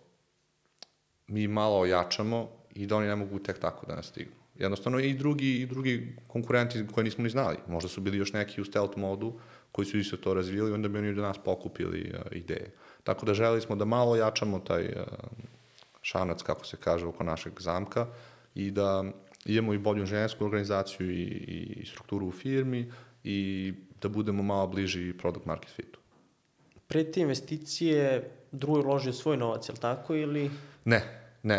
mi malo ojačamo i da oni ne mogu tek tako da nas stignu. Jednostavno i drugi konkurenti koje nismo ni znali. Možda su bili još neki u stealth modu koji su isto to razvijeli, onda bi oni do nas pokupili ideje. Tako da želeli smo da malo ojačamo taj šanac, kako se kaže, oko našeg zamka i da imamo i bolju inženjersku organizaciju i strukturu u firmi i da budemo malo bliži product market fitu. Pre te investicije drugi uložio svoj novac, je li tako ili... Ne.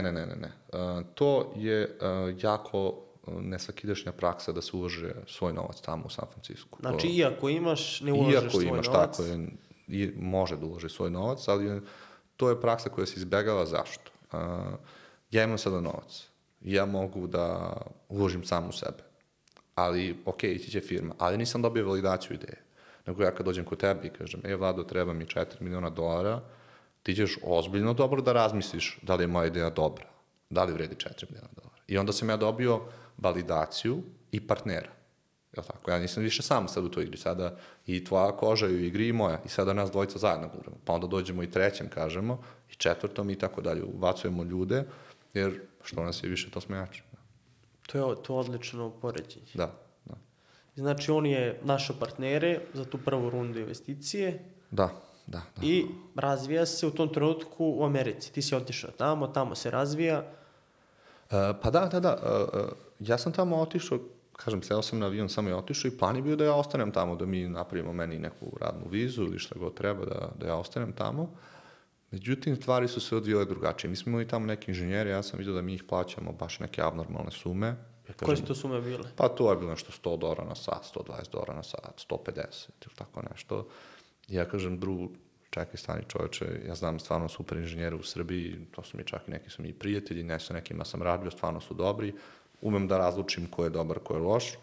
To je jako nesvakidašnja praksa da se ulože svoj novac tamo u San Francisco. Znači, iako imaš, ne uložeš svoj novac? Tako je, može da uloži svoj novac, ali to je praksa koja se izbegava. Zašto? Ja imam sada novac. Ja mogu da uložim sam u sebe. Ali, ići će firma. Ali nisam dobio validaciju ideje. Nego ja kad dođem kod tebe i kažem, Vlado, treba mi $4 miliona, ti ćeš ozbiljno dobro da razmisliš da li je moja ideja dobra. Da li vredi $4 miliona. I onda sam ja dobio validaciju i partnera. Jel tako? Ja nisam više sam sad u toj igri. Sada i tvoja koža je u igri i moja. I sada nas dvojica zajedno guramo. Pa onda dođemo i trećem, kažemo, i četvrtom i tako dalje. Ubacujemo ljude, jer što nas je više, to smo jači. To je odlično poređenje. Da. Znači, on je našao partnere za tu prvu rundu investicije. Da. I razvija se u tom trenutku u Americi. Ti si otišao tamo se razvija. Pa da. Ja sam tamo otišao, kažem, seo sam na avion, samo je otišao i plan je bio da ja ostanem tamo, da mi napravimo meni neku radnu vizu ili šta god treba da ja ostanem tamo. Međutim, stvari su se odvijele drugačije. Mi smo imali tamo neki inženjeri, ja sam vidio da mi ih plaćamo baš neke abnormalne sume. Koje su to sume bile? Pa to je bilo nešto $100 na sat, $120 na sat, 150 ili tako nešto. I ja kažem, drugu, čekaj, stani čoveče, ja znam stvarno super inženjere u Srbiji, to su mi čak i neki su mi prijatelji, ne sa nekima sam radio, stvarno su dobri, umem da razlučim ko je dobar, ko je loš.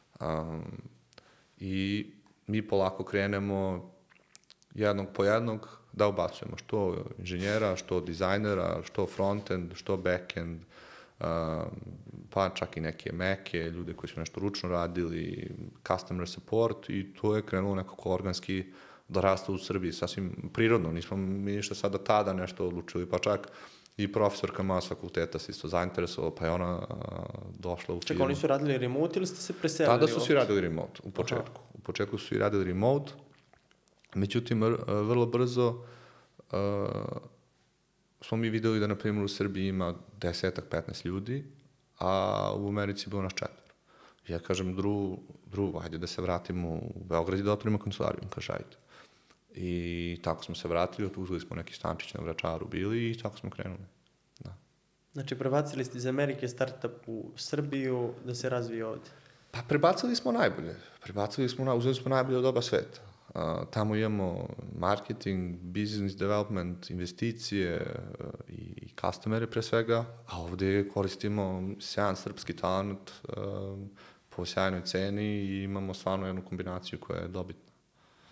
I mi polako krenemo jednog po jednog da ubacujemo što inženjera, što dizajnera, što frontend, što backend, pa čak i neke meke, ljude koji su nešto ručno radili, customer support i to je krenulo nekako organski da raste u Srbiji, sasvim prirodno, nismo mi ništa sada tada nešto odlučili, pa čak i profesorka moja s fakulteta se isto zainteresovala, pa je ona došla u firmu. Čekaj, oni su radili remote ili ste se preselili? Tada su svi radili remote, u početku. Aha. U početku su i radili remote, međutim, vrlo brzo smo mi videli da, na primjer, u Srbiji ima 10-15 ljudi, a u Americi je bilo nas 4. Ja kažem, Drew, hajde da se vratimo u Beograd i da otvorimo kancelariju. Kaže, ajde. I tako smo se vratili, uzeli smo neki stančić na Vračaru bili i tako smo krenuli. Da. Znači, prebacili ste iz Amerike startup u Srbiju da se razvije ovde? Pa prebacili smo najbolje. Uzeli smo najbolje od oba sveta. Tamo imamo marketing, business development, investicije i customere pre svega, a ovde koristimo sjajan srpski talent po sjajnoj ceni i imamo stvarno jednu kombinaciju koja je dobitna.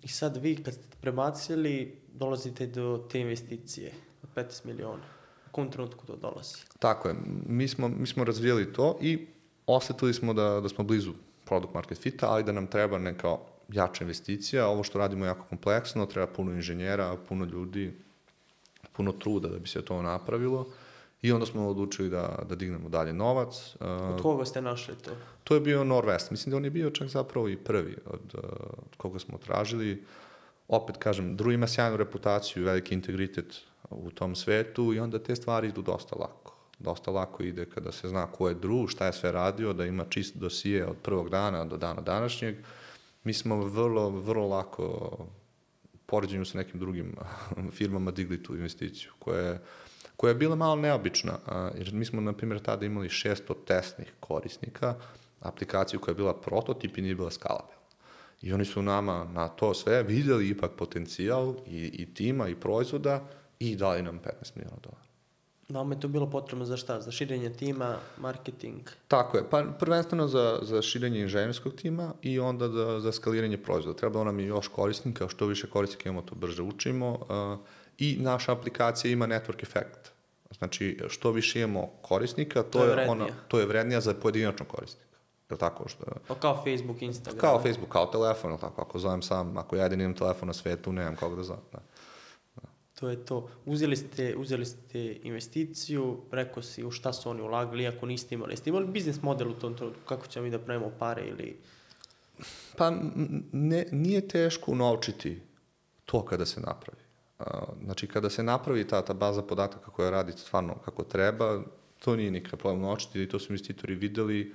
I sad vi kad ste prebacili, dolazite do te investicije od 15 miliona. U kom trenutku to dolazi? Tako je. Mi smo razvijali to i osetili smo da smo blizu product market fita, ali da nam treba neka jača investicija. Ovo što radimo je jako kompleksno, treba puno inženjera, puno ljudi, puno truda da bi se to napravilo. I onda smo odlučili da dignemo dalje novac. Od koga ste našli to? To je bio Norvest. Mislim da on je bio čak zapravo i prvi od koga smo tražili. Opet kažem, Drew ima sjajnu reputaciju, veliki integritet u tom svetu i onda te stvari idu dosta lako. Dosta lako ide kada se zna ko je Drew, šta je sve radio, da ima čist dosije od prvog dana do dana današnjeg. Mi smo vrlo lako, u poređenju sa nekim drugim firmama, digli tu investiciju, koja je bila malo neobična, jer mi smo, na primjer, tada imali 600 testnih korisnika, aplikaciju koja je bila prototip i nije bila skalabilna. I oni su nama na to sve vidjeli ipak potencijal i tima i proizvoda i dali nam $15 miliona. Nama je to bilo potrebno za šta? Za širenje tima, marketing? Tako je, pa prvenstveno za širenje inženjerskog tima i onda za skaliranje proizvoda. Trebalo nam je još korisnika, što više korisnika imamo, to brže učimo i naša aplikacija ima network efekt. Znači, što više imamo korisnika, to je vrednija za pojedinačnog korisnika. Je tako što? Pa kao Facebook, Instagram. Kao Facebook, kao telefon, je tako? Ako zovem sam, ako ja jedin imam telefon na svetu, nemam kako da zovem. Da. To je to. Uzeli ste investiciju, rekao si u šta su oni ulagali, iako niste imali. Jeste imali biznis model u tom trenutku? Kako ćemo mi da pravimo pare ili... Pa nije teško unovčiti to kada se napravi. Znači, kada se napravi ta baza podataka koja radi stvarno kako treba, to nije nikakav problem unovčiti i to su investitori videli.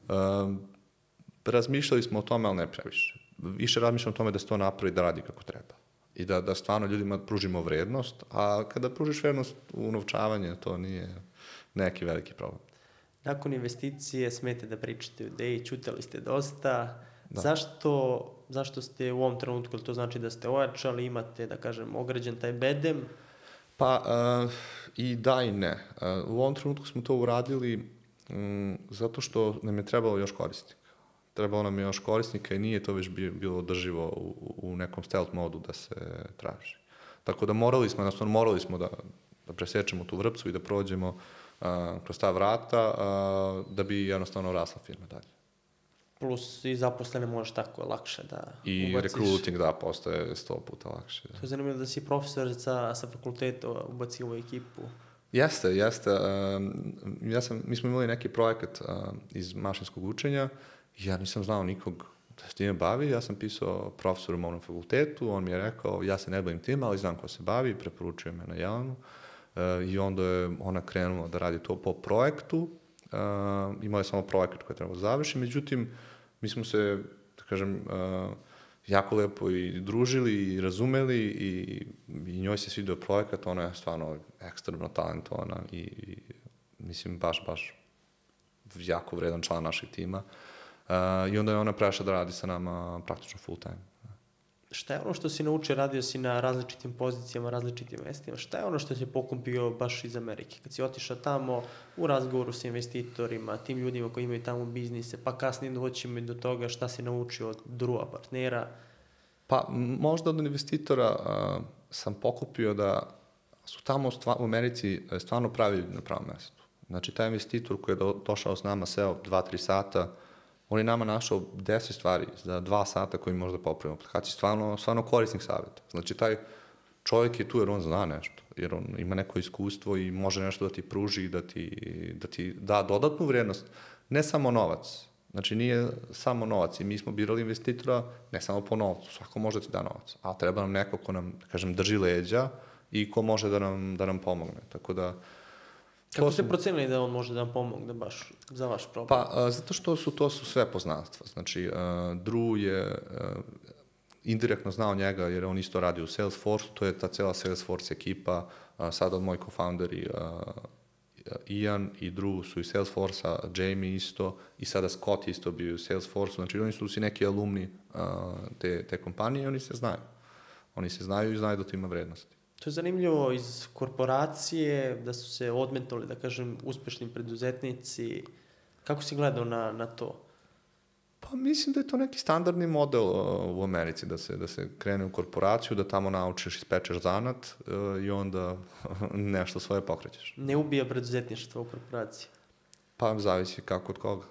Razmišljali smo o tome, ali ne previše. Više razmišljamo o tome da se to napravi da radi kako treba. I da stvarno ljudima pružimo vrednost, a kada pružiš vrednost u novčavanje, to nije neki veliki problem. Nakon investicije smete da pričate o ideji, čutali ste dosta. Da. Zašto ste u ovom trenutku, to znači da ste ojačali, imate, da kažem, ograđen taj bedem? Pa i da i ne. U ovom trenutku smo to uradili zato što nam je trebalo još korisnika. Trebalo nam je još korisnika i nije to već bilo održivo u nekom stealth modu da se traži. Tako da morali smo da presečemo tu vrpcu i da prođemo kroz ta vrata da bi jednostavno rasla firma dalje. Plus i zaposlene možeš tako lakše da I ubaciš. recruiting, da, postaje 100 puta lakše. Da. To je zanimljivo da si profesor sa fakulteta ubacio u ekipu. Jeste. Mi smo imali neki projekat iz mašinskog učenja i ja nisam znao nikog da se time bavi. Ja sam pisao profesoru u mom fakultetu, on mi je rekao, ja se ne bavim tim, ali znam ko se bavi, preporučuje me na Jelenu. I onda je ona krenula da radi to po projektu. Imala je samo projekat koji je trebalo završiti, međutim, mi smo se, da kažem, jako lepo i družili i razumeli i njoj se svidio projekat, ona je stvarno ekstremno talentovana i mislim baš jako vredan član našeg tima. I onda je ona prešla da radi sa nama praktično full time. Šta je ono što si naučio, radio si na različitim pozicijama, različitim mestima, šta je ono što si pokupio baš iz Amerike? Kad si otišao tamo u razgovoru sa investitorima, tim ljudima koji imaju tamo biznise, pa kasnije doćemo i do toga šta si naučio od druga partnera? Pa možda od investitora sam pokupio da su tamo u Americi stvarno pravi ljudi na pravom mestu. Znači, taj investitor koji je došao s nama, seo 2-3 sata, on je nama našao 10 stvari za 2 sata koji možda popravimo aplikaciju, stvarno korisnih savjeta. Znači, taj čovjek je tu jer on zna nešto, jer on ima neko iskustvo i može nešto da ti pruži, da ti da dodatnu vrijednost, ne samo novac. Znači, nije samo novac i mi smo birali investitora ne samo po novcu, svako može da ti da novac, a treba nam neko ko nam, da kažem, drži leđa i ko može da nam pomogne. Tako da... Kako ste procenili da on može da vam pomogne baš za vaš problem? Pa, zato što to su sve poznanstva. Znači, Drew je indirektno znao njega jer on isto radi u Salesforce, to je ta cela Salesforce ekipa, sada moj co-founderi Ian i Drew su iz Salesforce-a, Jamie isto i sada Scott isto bio u Salesforce-u, znači oni su svi neki alumni te kompanije i oni se znaju. Oni se znaju i znaju da to ima vrednosti. To je zanimljivo iz korporacije, da su se odmetnuli, da kažem, uspešni preduzetnici. Kako si gledao na to? Pa mislim da je to neki standardni model u Americi, da se krene u korporaciju, da tamo naučiš, ispečeš zanat i onda nešto svoje pokrećeš. Ne ubija preduzetništvo u korporaciji. Pa zavisi kako od koga.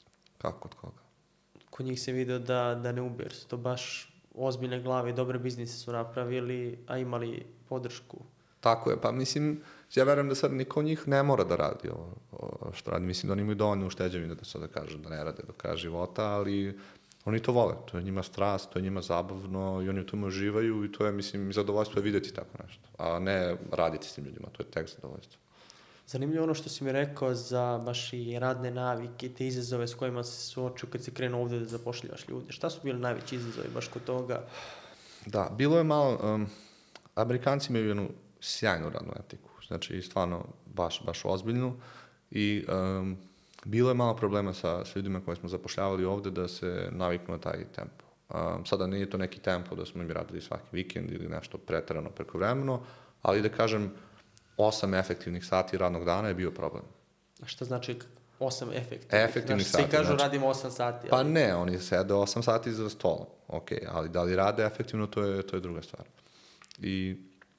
Kod njih se vidio da ne ubija, jer su to baš ozbiljne glave i dobre biznise su napravili, a imali podršku. Tako je, pa mislim, ja verujem da sad niko od njih ne mora da radi ovo što radi. Mislim da oni imaju dovoljno ušteđevine da sad da kažu da ne rade do kraja života, ali oni to vole. To je njima strast, to je njima zabavno i oni u tome uživaju i to je, mislim, zadovoljstvo je vidjeti tako nešto. A ne raditi s tim ljudima, to je tek zadovoljstvo. Zanimljivo ono što si mi rekao za baš i radne navike i te izazove s kojima se suočio kad si krenuo ovde da zapošljivaš ljude. Šta su bili najveći izazovi baš kod toga? Da, bilo je malo, Amerikanci imaju jednu sjajnu radnu etiku, znači stvarno baš ozbiljnu i bilo je malo problema sa ljudima koje smo zapošljavali ovde da se naviknu na taj tempo. Sada nije to neki tempo da smo im radili svaki vikend ili nešto preterano prekovremeno, ali da kažem 8 efektivnih sati radnog dana je bio problem. A šta znači 8 efektivnih sati? Svi kažu radimo 8 sati. Pa ne, oni sede 8 sati za stolom, ok, ali da li rade efektivno, to je druga stvar. I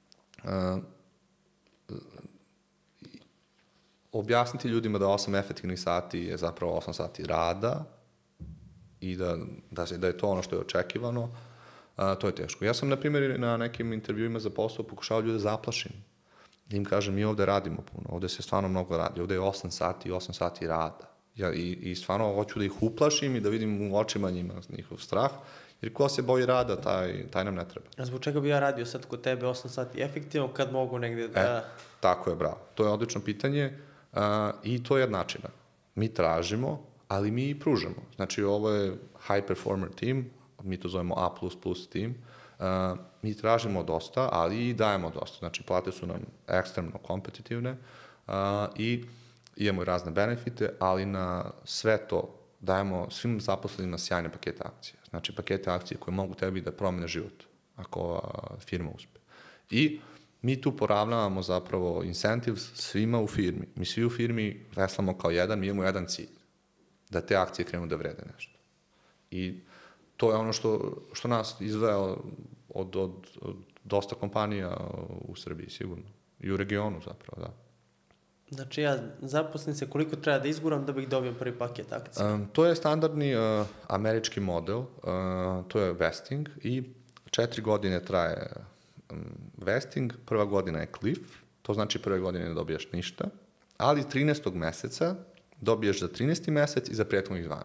objasniti ljudima da 8 efektivnih sati je zapravo 8 sati rada i da je to ono što je očekivano, to je teško. Ja sam, na primjer, na nekim intervjuima za posao pokušao ljude zaplašim. Da im kažem, mi ovde radimo puno, ovde se stvarno mnogo radi, ovde je 8 sati i 8 sati rada. I stvarno hoću da ih uplašim i da vidim u očima njima njihov strah, jer ko se boji rada, taj nam ne treba. A zbog čega bi ja radio sad kod tebe 8 sati efektivno kad mogu negde da... Tako je, bravo. To je odlično pitanje i to je jednačina. Mi tražimo, ali mi i pružamo. Znači, ovo je high performer team, mi to zovemo A++ team. Mi tražimo dosta, ali i dajemo dosta. Znači, plate su nam ekstremno kompetitivne i imamo i razne benefite, ali na sve to dajemo svim zaposlenima sjajne pakete akcije. Znači, pakete akcije koje mogu tebi da promene život, ako ova firma uspe. I mi tu poravnavamo zapravo incentives svima u firmi. Mi svi u firmi veslamo kao jedan, mi imamo jedan cilj. Da te akcije krenu da vrede nešto. I to je ono što nas izdvaja od dosta kompanija u Srbiji, sigurno. I u regionu zapravo, da. Znači, ja zaposlim se koliko treba da izguram da bih dobio prvi paket akcija? To je standardni američki model, to je vesting i 4 godine traje vesting, prva godina je cliff, to znači prve godine ne dobijaš ništa, ali 13. meseca dobiješ za 13. mesec i za prethodnih 12.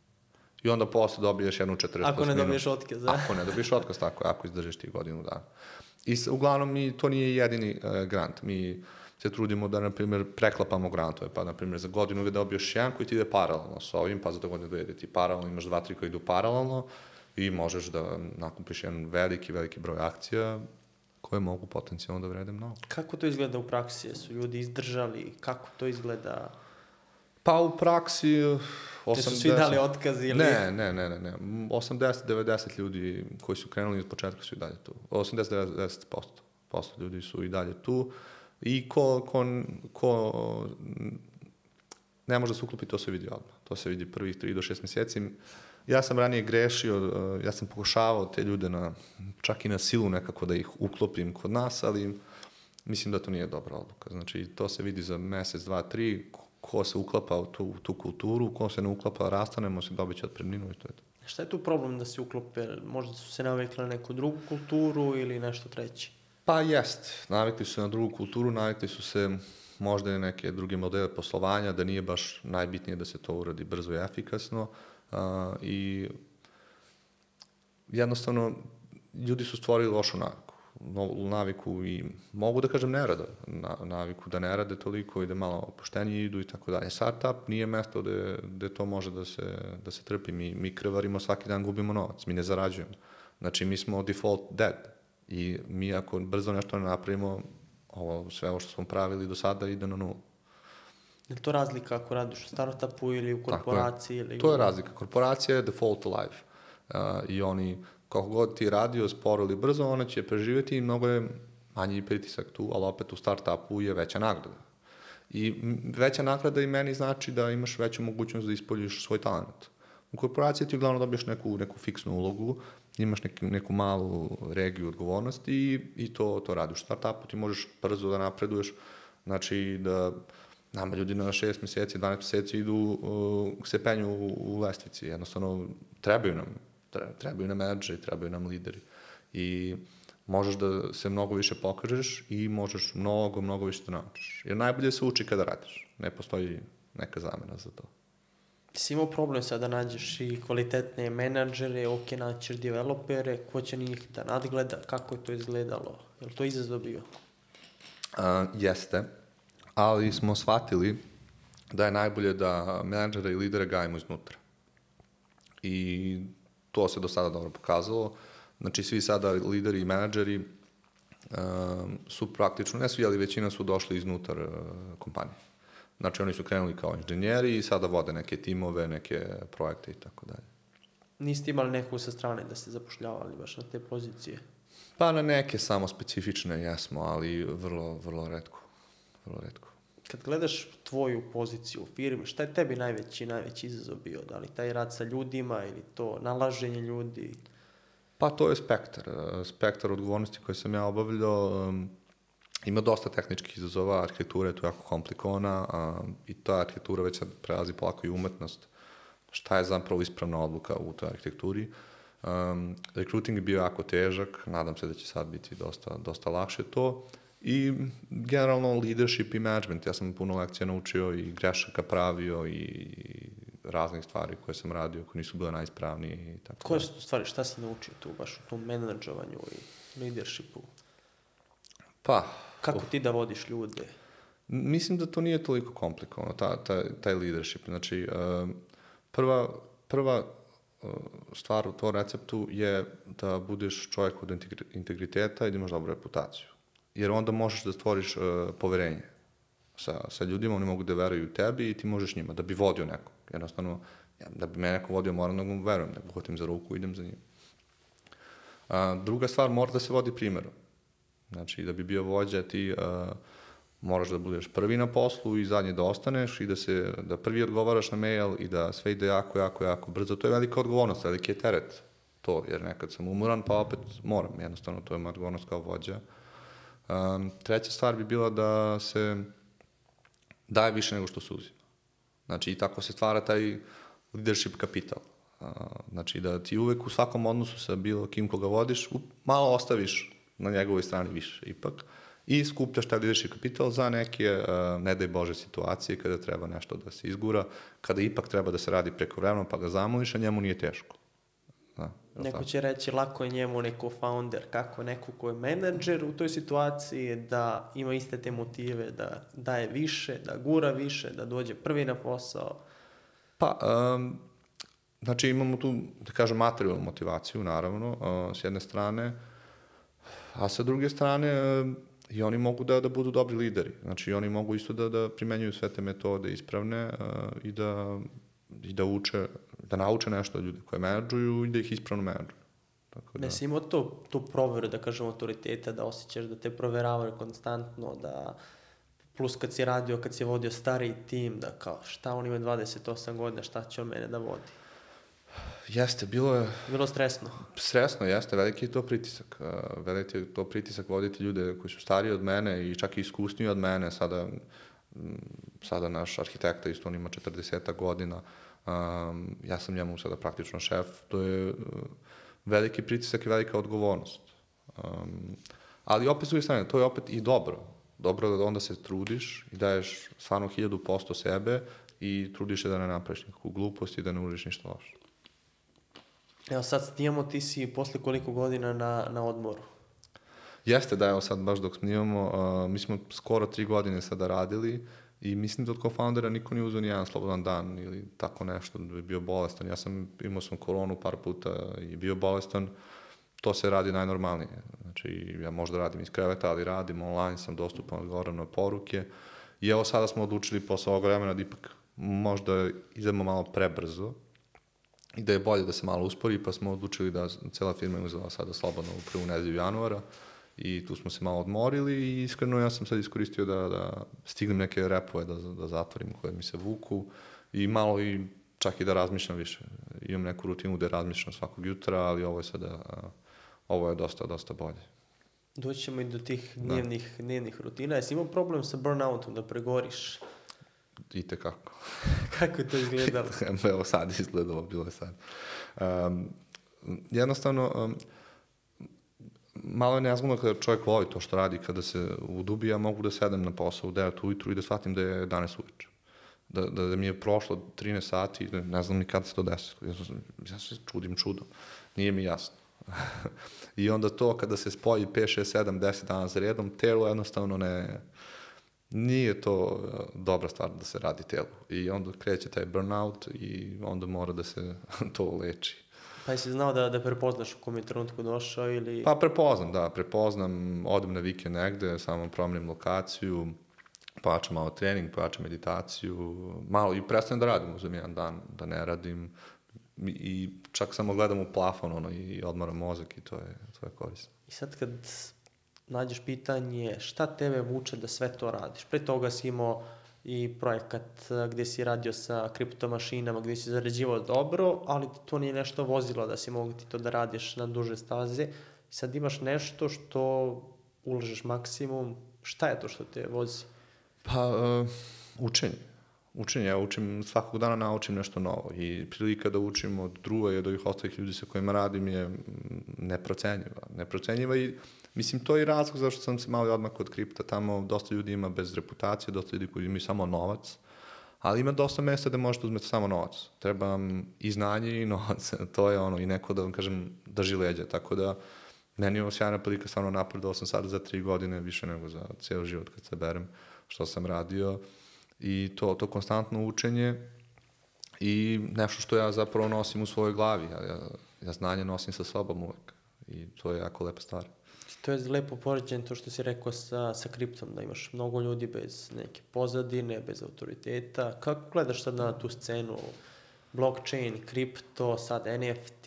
I onda posle dobiješ jednu 40+. Ako ne dobiješ otkaz, da? Ako ne dobiješ otkaz, tako je, ako izdržiš ti godinu dana. I uglavnom, to nije jedini grant. Mi se trudimo da, na primjer, preklapamo grantove, pa, na primjer, za godinu da dobiješ jedan koji ti ide paralelno s ovim, pa za godinu da ide ti paralelno, imaš 2-3 koji idu paralelno i možeš da nakupiš jedan veliki broj akcija koje mogu potencijalno da vrede mnogo. Kako to izgleda u praksi? Su ljudi izdržali? Kako to izgleda? Pa u praksi... Te su svi dali otkaz ili... Ne. 80-90 ljudi koji su krenuli od početka su i dalje tu. 80-90% ljudi su i dalje tu. I ko ne može da se uklopi, to se vidi odmah. To se vidi prvih 3 do 6 meseci. Ja sam ranije grešio, ja sam pokušavao te ljude čak i na silu nekako da ih uklopim kod nas, ali mislim da to nije dobra odluka. Znači, to se vidi za mesec, 2, 3, ko se uklapa u tu kulturu, ko se ne uklapa, rastanemo se, dobit će otpremninu i to je to. Šta je tu problem da se uklope? Možda su se navikli na neku drugu kulturu ili nešto treće? Pa jest, navikli su se na drugu kulturu, navikli su se možda i neke druge modele poslovanja, da nije baš najbitnije da se to uradi brzo i efikasno i jednostavno ljudi su stvorili lošu naviku i mogu da kažem ne rade, naviku da ne rade toliko i da malo opuštenije idu i tako dalje. Startup nije mesto gde to može da se trpi. Mi krvarimo, svaki dan gubimo novac, mi ne zarađujemo. Znači, mi smo default dead i mi ako brzo nešto ne napravimo, sve ovo što smo pravili do sada ide na nulu. Je li to razlika ako radiš u startupu ili u korporaciji? Ili... To je razlika. Korporacija je default alive. I oni, kako god ti radio sporo ili brzo, ona će preživjeti i mnogo je manji pritisak tu, ali opet u startupu je veća nagrada. I veća nagrada i meni znači da imaš veću mogućnost da ispoljiš svoj talent. U korporaciji ti uglavnom dobiješ neku fiksnu ulogu, imaš neku malu regiju odgovornosti i to radiš. U startupu ti možeš brzo da napreduješ, znači da nama ljudi na 6 meseci, 12 meseci idu se penju u lestvici. Jednostavno, trebaju nam menadžeri, trebaju nam lideri. I možeš da se mnogo više pokažeš i možeš mnogo više da naučiš. Jer najbolje se uči kada radiš. Ne postoji neka zamena za to. Si imao problem sad da nađeš i kvalitetne menadžere, ok, naćeš developere, ko će njih da nadgleda, kako je to izgledalo? Je li to izazov bio? Jeste, ali smo shvatili da je najbolje da menadžere i lidere gajimo iznutra. I to se do sada dobro pokazalo. Znači, svi sada lideri i menadžeri su praktično, ne svi, ali većina su došli iznutar kompanije. Znači, oni su krenuli kao inženjeri i sada vode neke timove, neke projekte i tako dalje. Niste imali neku sa strane da ste zapošljavali baš na te pozicije? Pa na neke samo specifične jesmo, ali vrlo retko. Vrlo retko. Kad gledaš tvoju poziciju u firmi, šta je tebi najveći izazov bio? Da li taj rad sa ljudima ili to nalaženje ljudi? Pa to je spektar odgovornosti koje sam ja obavljao. Ima dosta tehničkih izazova, arhitektura je tu jako komplikovana i ta arhitektura već sad prelazi polako i umetnost. Šta je zapravo ispravna odluka u toj arhitekturi? Recruiting je bio jako težak, nadam se da će sad biti dosta lakše to. I generalno leadership i management, ja sam puno lekcija naučio i grešaka pravio i raznih stvari koje sam radio, koje nisu bile najispravnije i tako. Koje su stvari, šta si naučio tu baš u tom menadžovanju i leadershipu? Pa... Kako ti da vodiš ljude? Mislim da to nije toliko komplikovano, taj leadership. Znači, prva stvar u tom receptu je da budeš čovjek od integriteta i da imaš dobru reputaciju. Jer onda možeš da stvoriš poverenje sa ljudima, oni mogu da veruju tebi i ti možeš njima, da bi vodio nekog. Jednostavno, da bi me neko vodio, moram da mu verujem, da uhotim za ruku i idem za njim. Druga stvar, mora da se vodi primjerom. Znači, da bi bio vođa, ti moraš da budeš prvi na poslu i zadnji da ostaneš i da prvi odgovaraš na mail i da sve ide jako brzo. To je velika odgovornost, veliki je teret to, jer nekad sam umoran, pa opet moram. Jednostavno, to je moja odgovornost kao vođa. Treća stvar bi bila da se daje više nego što se uzima. Znači, i tako se stvara taj leadership kapital. Znači, da ti uvek u svakom odnosu sa bilo kim koga vodiš, malo ostaviš na njegovoj strani više ipak i skupljaš taj leadership kapital za neke, ne daj Bože, situacije kada treba nešto da se izgura, kada ipak treba da se radi prekovremeno pa ga zamoliš, a njemu nije teško. Neko će reći lako je njemu neko founder, kako neko ko je menadžer u toj situaciji da ima iste te motive, da daje više, da gura više, da dođe prvi na posao. Pa, znači imamo tu, da kažem, materijalnu motivaciju, naravno, s jedne strane, a sa druge strane i oni mogu da budu dobri lideri. Znači, oni mogu isto da primenjuju sve te metode ispravne i da uče, da nauče nešto od ljudi koje menadžuju i da ih ispravno menadžuju. Ne si imao tu proveru, da kažem, autoriteta, da osjećaš da te proveravaju konstantno, da plus kad si vodio stariji tim, da kao šta on ima 28 godina, šta će on mene da vodi? Jeste, bilo je... Bilo stresno? Stresno, jeste, veliki je to pritisak. Veliki je to pritisak voditi ljude koji su stariji od mene i čak i iskusniji od mene. Sada naš arhitekta isto, on ima 40 godina. Ja sam njemu sada praktično šef. To je veliki pritisak i velika odgovornost. Ali opet s druge strane, to je opet i dobro. Dobro da onda se trudiš i daješ stvarno 1000% sebe i trudiš se da ne napraviš nikakvu glupost i da ne uriš ništa loše. Evo sad snimamo, ti si posle koliko godina na odmoru? Jeste, da, evo sad baš dok snimamo, mi smo skoro 3 godine sada radili i mislim da od co-foundera niko nije uzeo ni jedan slobodan dan ili tako nešto, da bi bio bolestan. Imao sam koronu par puta i bio bolestan, to se radi najnormalnije. Znači, ja možda radim iz kreveta, ali radim online, sam dostupan, odgovaram na poruke. I evo sada smo odlučili posle ovog vremena da ipak možda idemo malo prebrzo i da je bolje da se malo uspori, pa smo odlučili da cela firma je uzela sada slobodno u prvu nedelju januara i tu smo se malo odmorili i iskreno ja sam sad iskoristio da stignem neke repove da zatvorim koje mi se vuku i malo i čak i da razmišljam više. Imam neku rutinu gde razmišljam svakog jutra, ali ovo je sada, ovo je dosta bolje. Doći ćemo i do tih dnevnih rutina. Jesi imao problem sa burnoutom da pregoriš? Itekako. Kako je to izgledalo? Evo sad izgledalo, bilo je sad. Jednostavno, malo je nezgodno kada čovjek voli to što radi, kada se udubi, ja mogu da sedem na posao u 9 ujutru i da shvatim da je 11 uveče. Da mi je prošlo 13 sati, ne znam ni kada se to desilo. Ja se čudim čudom. Nije mi jasno. I onda to kada se spoji 5, 6, 7, 10 dana za redom, telo jednostavno nije to dobra stvar da se radi telu. I onda kreće taj burnout i onda mora da se to leči. Pa jesi znao da prepoznaš u kom je trenutku došao ili... Pa prepoznam, odem na vikend negde, samo promenim lokaciju, pojačam malo trening, pojačam meditaciju, malo i prestanem da radim uzem jedan dan, da ne radim i čak samo gledam u plafon i odmaram mozak i to je korisno. I sad kad nađeš pitanje šta tebe vuče da sve to radiš, pre toga si imao i projekat gde si radio sa kriptomašinama, gde si zarađivao dobro, ali to nije nešto vozilo da si mogu ti to da radiš na duže staze. Sad imaš nešto što ulažeš maksimum. Šta je to što te vozi? Pa, učenje. Ja učim, svakog dana naučim nešto novo i prilika da učim od druga i od ovih ostalih ljudi sa kojima radim je neprocenjiva i mislim, to je i razlog zašto sam se malo odmah kod kripta. Tamo dosta ljudi ima bez reputacije, dosta ljudi koji imaju samo novac, ali ima dosta mesta gde možete uzmeti samo novac. Treba vam i znanje i novac. To je i neko da vam kažem drži leđa. Tako da, meni je ovo sjajna prilika, stvarno napredovao sam sad za 3 godine, više nego za ceo život kad se berem što sam radio. I to konstantno učenje i nešto što ja zapravo nosim u svojoj glavi. Ja znanje nosim sa sobom uvek i to je jako lepa stvar. To je lepo poređenje to što si rekao sa kriptom, da imaš mnogo ljudi bez neke pozadine, bez autoriteta. Kako gledaš sad na tu scenu? Blockchain, kripto, sad NFT,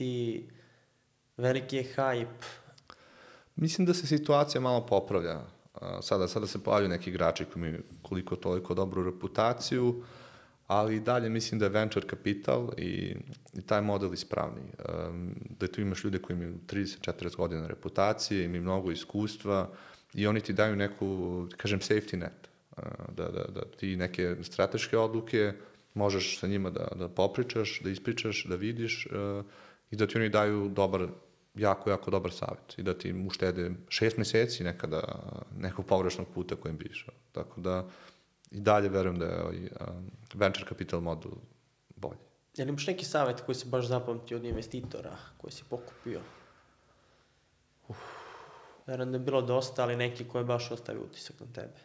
veliki je hype. Mislim da se situacija malo popravlja. Sada se pojavljaju neki igrači koji imaju koliko toliko dobru reputaciju, ali i dalje mislim da je venture kapital i taj model ispravniji. Da tu imaš ljude koji imaju 30-40 godina reputacije, imaju mnogo iskustva i oni ti daju neku, kažem, safety net. Da ti neke strateške odluke možeš sa njima da popričaš, da ispričaš, da vidiš i da ti oni daju jako dobar savjet i da ti uštede 6 meseci nekada nekog pogrešnog puta kojim bi išao. Tako da i dalje verujem da je venture capital model bolji. Jel imaš neki savjet koji si baš zapamtio od investitora koji si pokupio? Verujem da je bilo dosta, ali neki koji je baš ostavio utisak na tebe.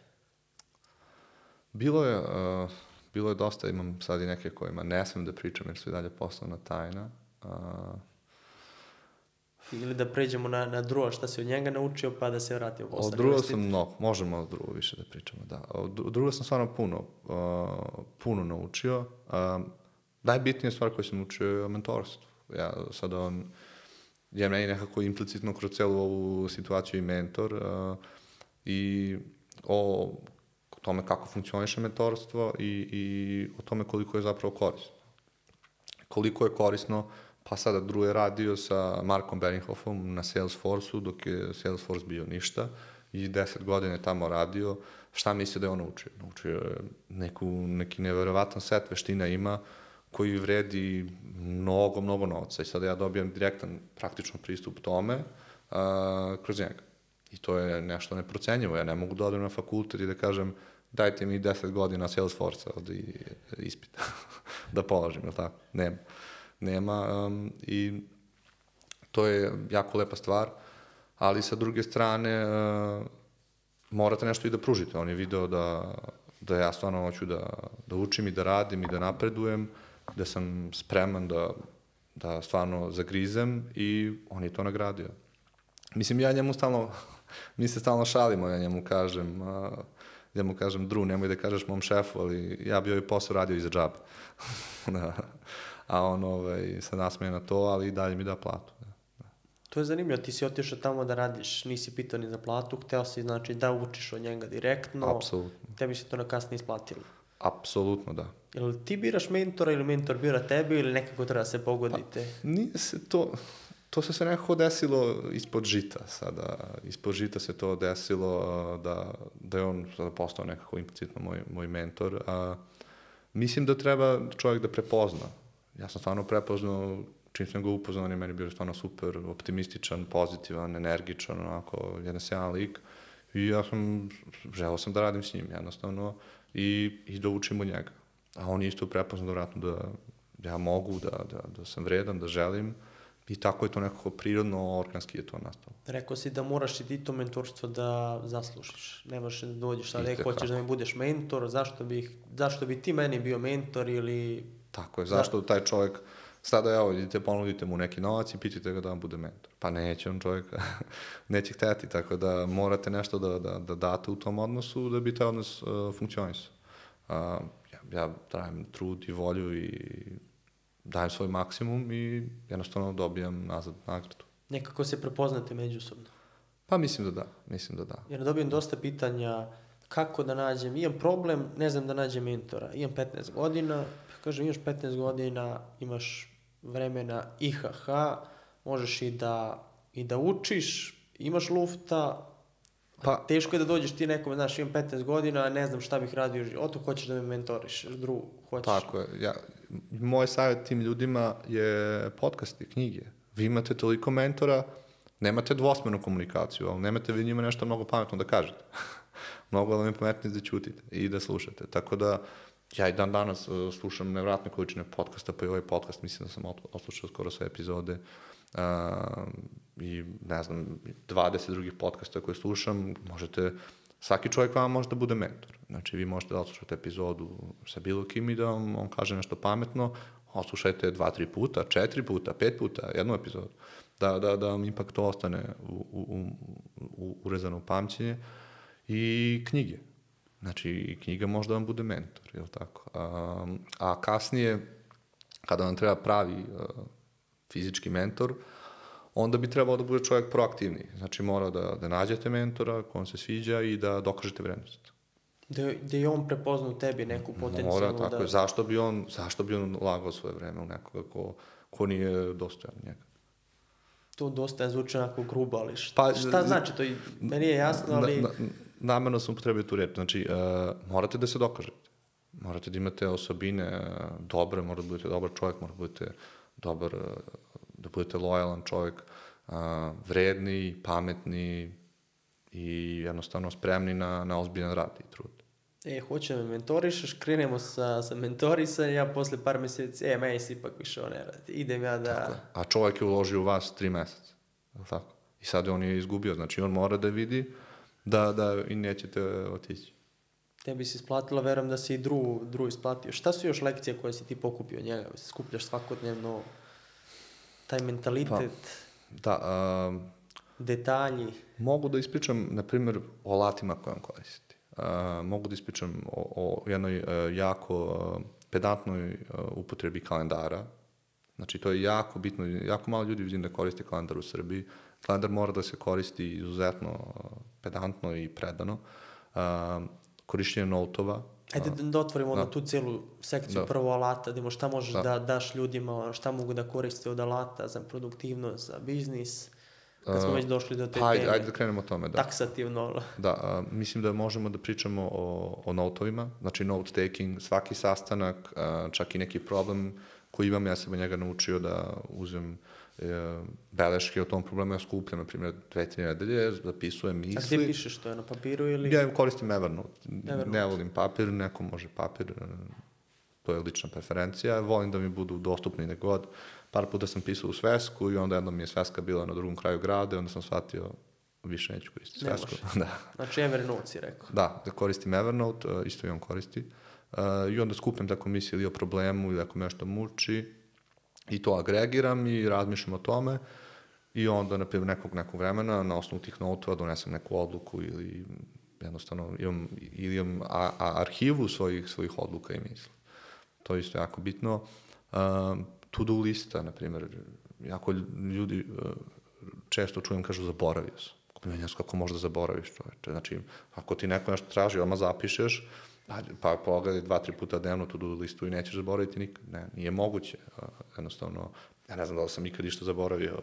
Bilo je dosta, imam sad i neke kojima ne smem da pričam jer su i dalje poslovna tajna. Ili da pređemo na drugo, šta si od njega naučio, pa da se vratimo posle. Od druga sam mnogo, možemo od drugo više da pričamo, da. Od druga sam stvarno puno naučio. Najbitnija stvar koju sam učio je o mentorstvu. Ja sad je meni nekako implicitno kroz celu ovu situaciju i mentor i o tome kako funkcioniše mentorstvo i o tome koliko je zapravo korisno. Koliko je korisno. Pa sada Drew je radio sa Markom Benninghoffom na Salesforce-u, dok je Salesforce bio ništa i 10 godina je tamo radio. Šta misli da je on naučio? Naučio je neki neverovatan set veština ima koji vredi mnogo novca. I sada ja dobijam direktan praktično pristup tome kroz njega. I to je nešto neprocenjivo. Ja ne mogu da odem na fakultet i da kažem dajte mi 10 godina Salesforce-a od ispita da položim, je li tako? Nema i to je jako lepa stvar, ali sa druge strane morate nešto i da pružite. On je video da ja stvarno hoću da učim i da radim i da napredujem, da sam spreman da stvarno zagrizem i on je to nagradio. Mislim, mi se stalno šalimo, ja njemu kažem, Drew, nemoj da kažeš mom šefu, ali ja bi ovaj posao radio i za džabe. A on se nasmeje na to, ali i dalje mi da platu. To je zanimljivo, ti si otišao tamo da radiš, nisi pitao ni za platu, hteo si znači da učiš od njega direktno. Apsolutno. Tebi se to na kasnije isplatilo. Apsolutno da. Jel ti biraš mentora ili mentor bira tebe ili nekako treba se pogodite? Nije se to se sve nekako desilo ispod žita sada. Ispod žita se to desilo da je on sada postao nekako implicitno moj mentor. Mislim da treba čovjek da prepozna. Ja sam stvarno prepoznao, čim sam ga upoznao, on je meni bio stvarno super, optimističan, pozitivan, energičan, onako, jedan sjajan lik. I ja želeo sam da radim s njim, jednostavno, i da učim od njega. A on je isto prepoznao vratno da ja mogu, da sam vredan, da želim. I tako je to nekako prirodno, organski je to nastalo. Rekao si da moraš i ti to mentorstvo da zaslužiš. Ne možeš da dođeš sada, hoćeš da mi budeš mentor, zašto bi ti meni bio mentor ili... Tako je, zašto taj čovjek, sada evo, idite, ponudite mu neki novac i pitajte ga da vam bude mentor. Pa neće on čovjek, neće hteti, tako da morate nešto da date u tom odnosu da bi taj odnos funkcionisao. Ja trajem trud i volju i dajem svoj maksimum i jednostavno dobijam nazad nagradu. Nekako se prepoznate međusobno. Pa mislim da da. Jer dobijem dosta pitanja kako da nađem, imam problem, ne znam da nađem mentora. Imam 15 godina, kažem imaš 15 godina, imaš vremena IHH, možeš i da učiš, imaš lufta, pa teško je da dođeš ti nekome, znaš, imam 15 godina, ne znam šta bih radio u životu, hoćeš da me mentoriš, drugu, hoćeš. Tako je, moj savjet tim ljudima je podcasti, knjige. Vi imate toliko mentora, nemate dvosmernu komunikaciju, ali nemate vi njima nešto mnogo pametno da kažete. Mnogo da mi pametnije da ćutite i da slušate. Tako da, ja i dan danas slušam nevratne količine podcasta, pa i ovaj podcast, mislim da sam odslušao skoro sve epizode i ne znam, 20 drugih podcasta koje slušam, svaki čovjek vam može da bude mentor. Znači, vi možete da odslušate epizodu sa bilo kim i da on kaže nešto pametno, odslušajte 2-3 puta, 4 puta, 5 puta, jednu epizodu, da vam ipak to ostane urezano u pamćenje. I knjige. Znači, knjiga može da vam bude mentor, je li tako? A kasnije, kada vam treba pravi fizički mentor, onda bi trebao da bude čovjek proaktivniji. Znači, mora da nađete mentora ko vam se sviđa i da dokažete vrednost. Da je on prepoznao u tebi neku potencijalnu... Mora, tako je. Zašto bi on ulagao svoje vreme u nekoga ko nije dostojan njega? To dosta zvuči onako grubo, ali šta znači to? Meni je jasno, ali... Namerno sam upotrebio tu reč. Znači, morate da se dokažete. Morate da imate osobine dobre, morate da budete dobar čovjek, morate da budete lojalan čovjek, vredni, pametni i jednostavno spremni na ozbiljan rad i trud. Hoće me mentorišeš, krenemo sa mentorisanjem, ja posle par mjeseci, meni se ipak više ovo ne radi. Idem ja da... Tako je. A čovjek je uložio u vas 3 mjeseca. Tako. I sad on je izgubio. Znači, on mora da vidi da i nećete otići. Tebi si isplatila, verujem da si i dru isplatio. Šta su još lekcije koje si ti pokupio od njega? Skupljaš svakodnevno taj mentalitet, detalji? Mogu da ispričam, na primjer, o alatima koje on koristi. Mogu da ispričam o jednoj jako pedantnoj upotrebi kalendara. Znači, to je jako bitno. Jako malo ljudi vidim da koriste kalendar u Srbiji. Kalendar mora da se koristi izuzetno pedantno i predano. Korišćenje notova. Ajde da otvorimo tu cijelu sekciju prvo alata, da šta možeš da daš ljudima, šta mogu da koriste od alata za produktivnost, za biznis. Kad smo već došli do te teme. Ajde da krenemo o tome, da. Taksativno. Da, mislim da možemo da pričamo o notovima, znači note taking, svaki sastanak, čak i neki problem koji imam, ja sam od njega naučio da uzem beleške o tom problemu, ja skupljam, na primjer, 2-3 nedelje, zapisujem misli. A gdje pišeš to, na papiru ili? Ja koristim Evernote. Ne volim papir, neko može papir, to je lična preferencija, volim da mi budu dostupni negod. Par puta sam pisao u svesku i onda jednom mi je sveska bila na drugom kraju grada i onda sam shvatio više neću koristiti svesku. Znači Evernote si rekao. Da koristim Evernote, isto i on koristi. I onda skupim tako misli ili o problemu ili ako me nešto muči i to agregiram i razmišljam o tome i onda, na primjer, nekog vremena na osnovu tih notova donesem neku odluku ili jednostavno imam arhivu svojih odluka i misli. To je isto jako bitno. To-do lista, na primjer, jako ljudi često čujem, kažu, zaboravio sam. Kako možeš da zaboraviš, čoveče? Znači, ako ti neko nešto traži, odmah zapišeš Pa pogledaj 2-3 puta dnevno tu listu i nećeš zaboraviti nikad. Ne, nije moguće. Jednostavno, ja ne znam da li sam ikad išta zaboravio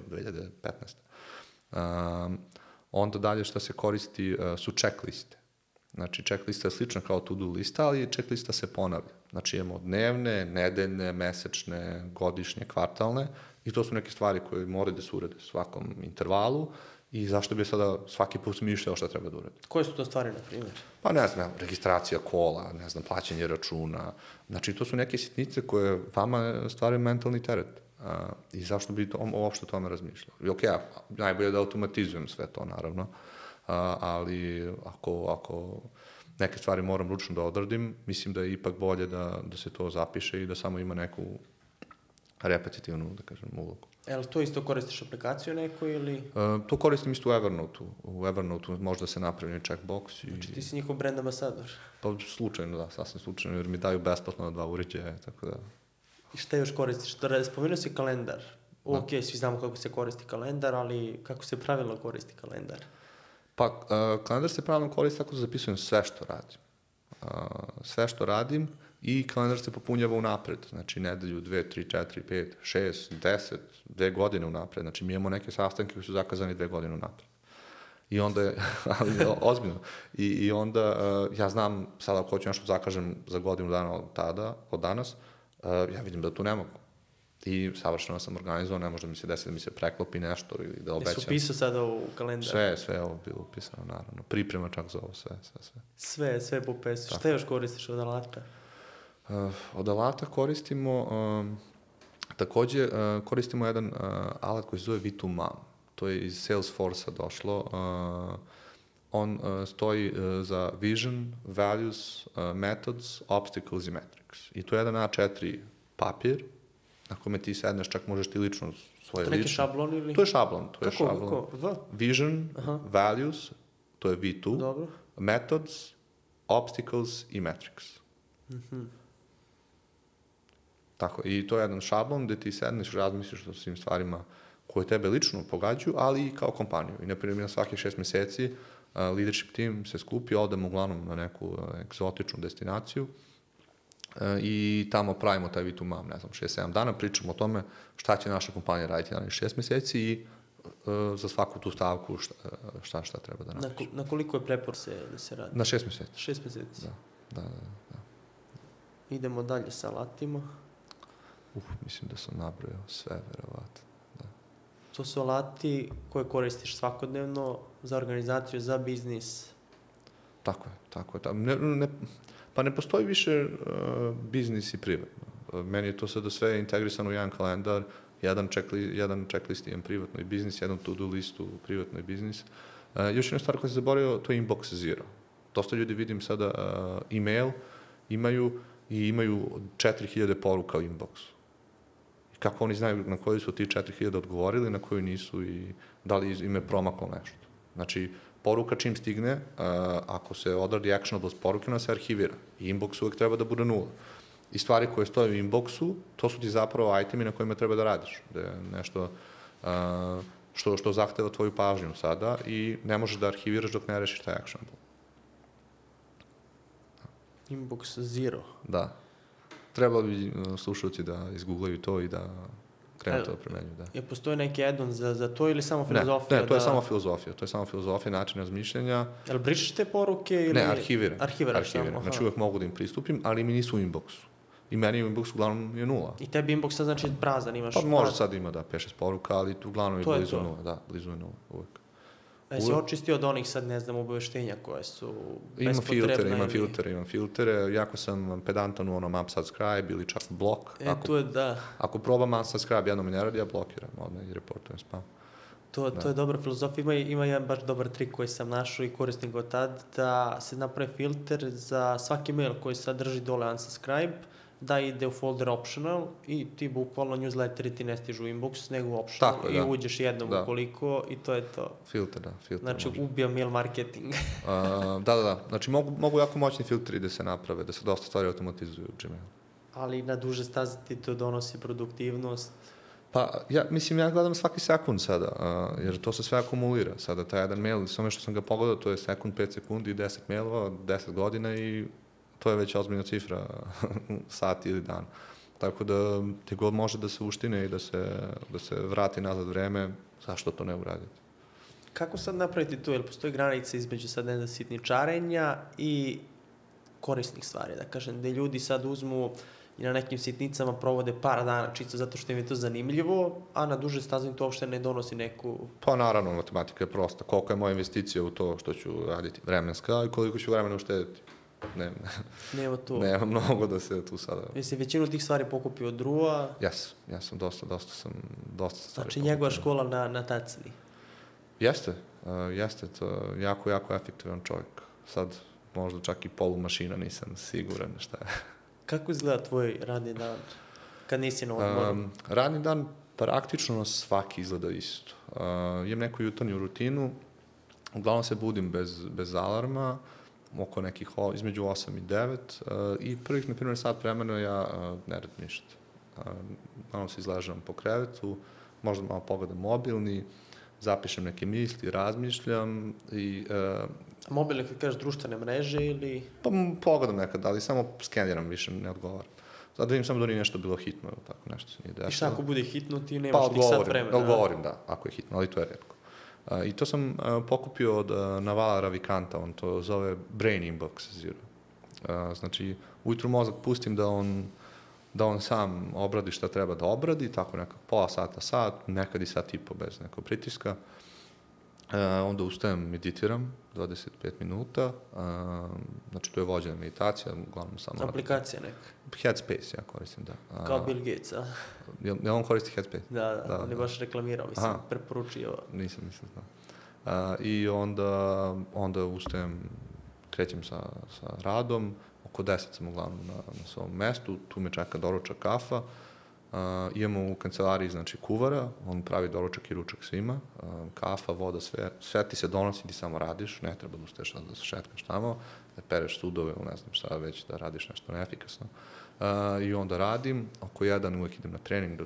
2015. Onda dalje šta se koristi su checkliste. Znači, checklista je slična kao to-do lista, ali checklista se ponavlja. Znači, imamo dnevne, nedeljne, mesečne, godišnje, kvartalne i to su neke stvari koje moraju da se urede u svakom intervalu i zašto bi sada svaki put smišljao šta treba da uradi. Koje su to stvari, na primjer? Pa ne znam, registracija kola, ne znam, plaćanje računa. Znači, to su neke sitnice koje vama stvaraju mentalni teret. I zašto bi uopšte o tome razmišljao? I okej, najbolje da automatizujem sve to, naravno, ali ako neke stvari moram ručno da odradim, mislim da je ipak bolje da se to zapiše i da samo ima neku repetitivnu, da kažem, ulogu. Jel to isto koristiš aplikaciju neku ili... To koristim isto u Evernote-u. U Evernote-u možda se napravi checkbox. Znači ti si njihov brand ambasador. Pa slučajno, da, sasvim slučajno, jer mi daju besplatno 2 uređaja, tako da... I šta još koristiš? Spomenuo si kalendar. Ok, svi znamo kako se koristi kalendar, ali kako se pravilno koristi kalendar? Pa, kalendar se pravilno koristi tako da zapisujem sve što radim. Sve što radim i kalendar se popunjava unapred. Znači, nedelju, 2, 3, 4, 5, 6, 10, 2 godine unapred. Znači, mi imamo neke sastanke koji su zakazani 2 godine unapred. I onda je, ali ozbiljno, i onda ja znam sada ako hoću nešto zakažem za godinu dana od danas, ja vidim da tu ne mogu. I savršeno sam organizovao, ne može da mi se desi da mi se preklopi nešto ili da obećam. Jesu pisao sada u kalendar? Sve je ovo bilo upisano, naravno. Priprema čak za ovo, sve. Sve po pesu. Šta još koristiš od alata? Od alata koristimo, takođe koristimo jedan alat koji se zove V2MOM. To je iz Salesforce-a došlo. On stoji za Vision, Values, Methods, Obstacles i Metrics. I to je jedan A4 papir na kome ti sedneš, čak možeš ti lično svoje lično. To je neki šablon ili? To je šablon. Kako? Vision, Values, to je V2, dobro. Methods, Obstacles i Metrics. Tako, i to je jedan šablon gde ti sedneš, razmisliš o svim stvarima koje tebe lično pogađaju, ali i kao kompaniju. I, na primjer, na svake 6 meseci leadership team se skupi, odemo uglavnom na neku egzotičnu destinaciju i tamo pravimo taj V2MOM, ne znam, 6-7 dana, pričamo o tome šta će naša kompanija raditi na 6 meseci i za svaku tu stavku šta treba da napiše. Na koliko je prepor da se radi? Na 6 meseci. 6 meseci? Da. Idemo dalje sa alatima. Mislim da sam nabrojao sve, verovatno. To su alati koje koristiš svakodnevno za organizaciju, za biznis. Tako je. Pa ne postoji više biznis i privatno. Meni je to sada sve integrisano u jedan kalendar, jedan checklist imam privatno i biznis, jedan to-do listu privatno i biznis. Još jedna stvar koja se zaboravio, to je Inbox Zero. Dosta ljudi vidim sada e-mail imaju 4000 poruka u inboxu. Kako oni znaju na koji su ti 4000 odgovorili, na koji nisu i da li im je promaklo nešto. Znači, poruka čim stigne, ako se odradi actionable s poruke, ona se arhivira. I inbox uvek treba da bude 0. I stvari koje stoje u inboxu, to su ti zapravo itemi na kojima treba da radiš. Da je nešto što zahteva tvoju pažnju sada i ne možeš da arhiviraš dok ne rešiš taj actionable. Inbox Zero. Da. Trebalo bi slušalci da izgooglaju to i da krenu to da primenjuju, da. Je postoji neki add-on za to ili samo filozofija? Ne, to je samo filozofija. To je samo filozofija, način razmišljanja. Jel brišeš te poruke ili... Ne, arhiviraš. Arhiviraš samo. Znači uvek mogu da im pristupim, ali mi nisu u inboxu. I meni u inboxu uglavnom je 0. I tebi inbox sad znači prazan, imaš... Pa može sad ima 5-6 poruka, ali tu uglavnom je blizu 0. Da, blizu je 0 uvek. Jesi očistio od onih sad, ne znam, obaveštenja koje su bespotrebne? Imam filtere. Jako sam pedantan u onom unsubscribe ili čak blok. Tu je, da. Ako probam unsubscribe, jedno mi ne radi, ja blokiram odmah i reportujem spam. To je dobra filozofija. Ima jedan baš dobar trik koji sam našao i koristim ga od tad, da se napravi filter za svaki mail koji sadrži dole unsubscribe, da ide u folder optional i ti bukvalno newsletteri ti ne stižu u inbox, nego u optional. Tako, i uđeš jednom ukoliko i to je to. Filter. Znači, ubija mail marketing. Da. Znači, mogu jako moćni filteri da se naprave, da se dosta stvari automatizuju u Gmail. Ali na duže staze ti to donosi produktivnost. Pa, ja gledam svaki sekund sada, jer to se sve akumulira. Sada taj jedan mail, samo što sam ga pogledao, to je sekund, 5 sekundi, 10 mailova, 10 godina i to je već ozbiljna cifra, sat ili dan. Tako da ti god može da se uštine i da se vrati nazad vreme, zašto to ne uraditi? Kako sad napraviti to? Jel postoji granica između sad ne znam sitničarenja i korisnih stvari, da kažem, gde ljudi sad uzmu i na nekim sitnicama provode par dana čisto zato što im je to zanimljivo, a na duže staze im to uopšte ne donosi neku... Pa naravno, matematika je prosta. Koliko je moja investicija u to što ću raditi vremenska i koliko ću vremena uštediti? Nema to. Nema mnogo da se tu sada... Mislim, većinu tih stvari pokupio od druga. Ja sam dosta stvari Znači, njegova škola na tacni. Jeste, to je jako efektivan čovjek. Sad možda čak i polumašina, nisam siguran šta je. Kako izgleda tvoj radni dan kad nisi na odmoru? Radni dan praktično svaki izgleda isto. Imam neku jutarnju rutinu, uglavnom se budim bez alarma, oko nekih između 8 i 9 i prvih, na primjer, sat vremena ja ne radim ništa. Uglavnom se izležavam po krevetu, možda malo pogledam mobilni, zapišem neke misli, razmišljam i... Mobilne, kad kažeš društvene mreže ili... Pa pogledam nekad, ali samo skeniram, više ne odgovaram. Sad vidim samo da nije nešto bilo hitno, ili tako, nešto se nije desilo. I šta ako bude hitno, ti nemaš tih sat vremena? Pa odgovorim, da, ako je hitno, ali to je retko. I to sam pokupio od Navala Ravikanta, on to zove Brain Inbox Zero. Znači, ujutru mozak pustim da on sam obradi šta treba da obradi, tako nekako pola sat, nekad i sat i po bez nekog pritiska. Onda ustajem, meditiram 25 minuta, znači to je vođena meditacija, uglavnom samo... Aplikacija neka? Headspace ja koristim, da. Kao Bill Gates, a? Jel on koristi Headspace? Da, on je baš reklamirao, mislim, preporučio. Nisam znao. I onda ustajem, krećem sa radom, oko 10 sam uglavnom na svom mestu, tu me čeka doručak kafa, imamo u kancelariji, znači, kuvara, on pravi doručak i ručak svima, kafa, voda, sve ti se donosi, ti samo radiš, ne treba da ustaješ da se šetkaš tamo, da pereš sudove, ne znam šta već, da radiš nešto neefikasno. I onda radim, oko 1 uvek idem na trening do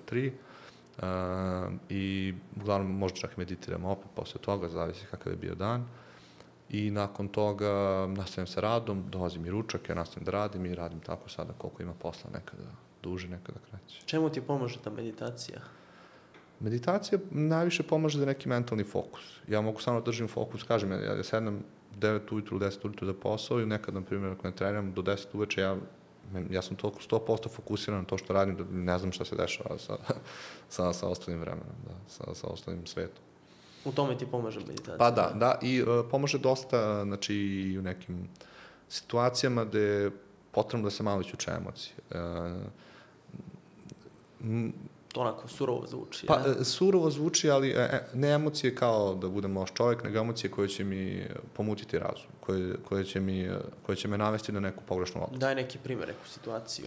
3 i uglavnom možda čak meditiram opet posle toga, zavisi kakav je bio dan. I nakon toga nastavim sa radom, dolazim i ručak, ja nastavim da radim i radim tako sada koliko ima posla, nekada duže, nekada kraće. Čemu ti pomaže ta meditacija? Meditacija najviše pomaže za neki mentalni fokus. Ja mogu samo držim fokus, kažem, ja sednem 9 ujutru, 10 ujutru za posao i nekad, na primjer, ako ne treniram do 10 uveče, ja sam toliko 100% fokusiran na to što radim, da ne znam šta se dešava sa ostalim vremenom, sa ostalim svetom. U tome ti pomaže meditacija? Pa da, i pomaže dosta, znači, i u nekim situacijama gde je potrebno da se malo isključe emocije. To onako surovo zvuči, Pa, surovo zvuči, ali ne emocije kao da budem loš čovjek, nego emocije koje će mi pomutiti razum, koje će me navesti na neku pogrešnu odluku. Daj neki primjer, neku situaciju.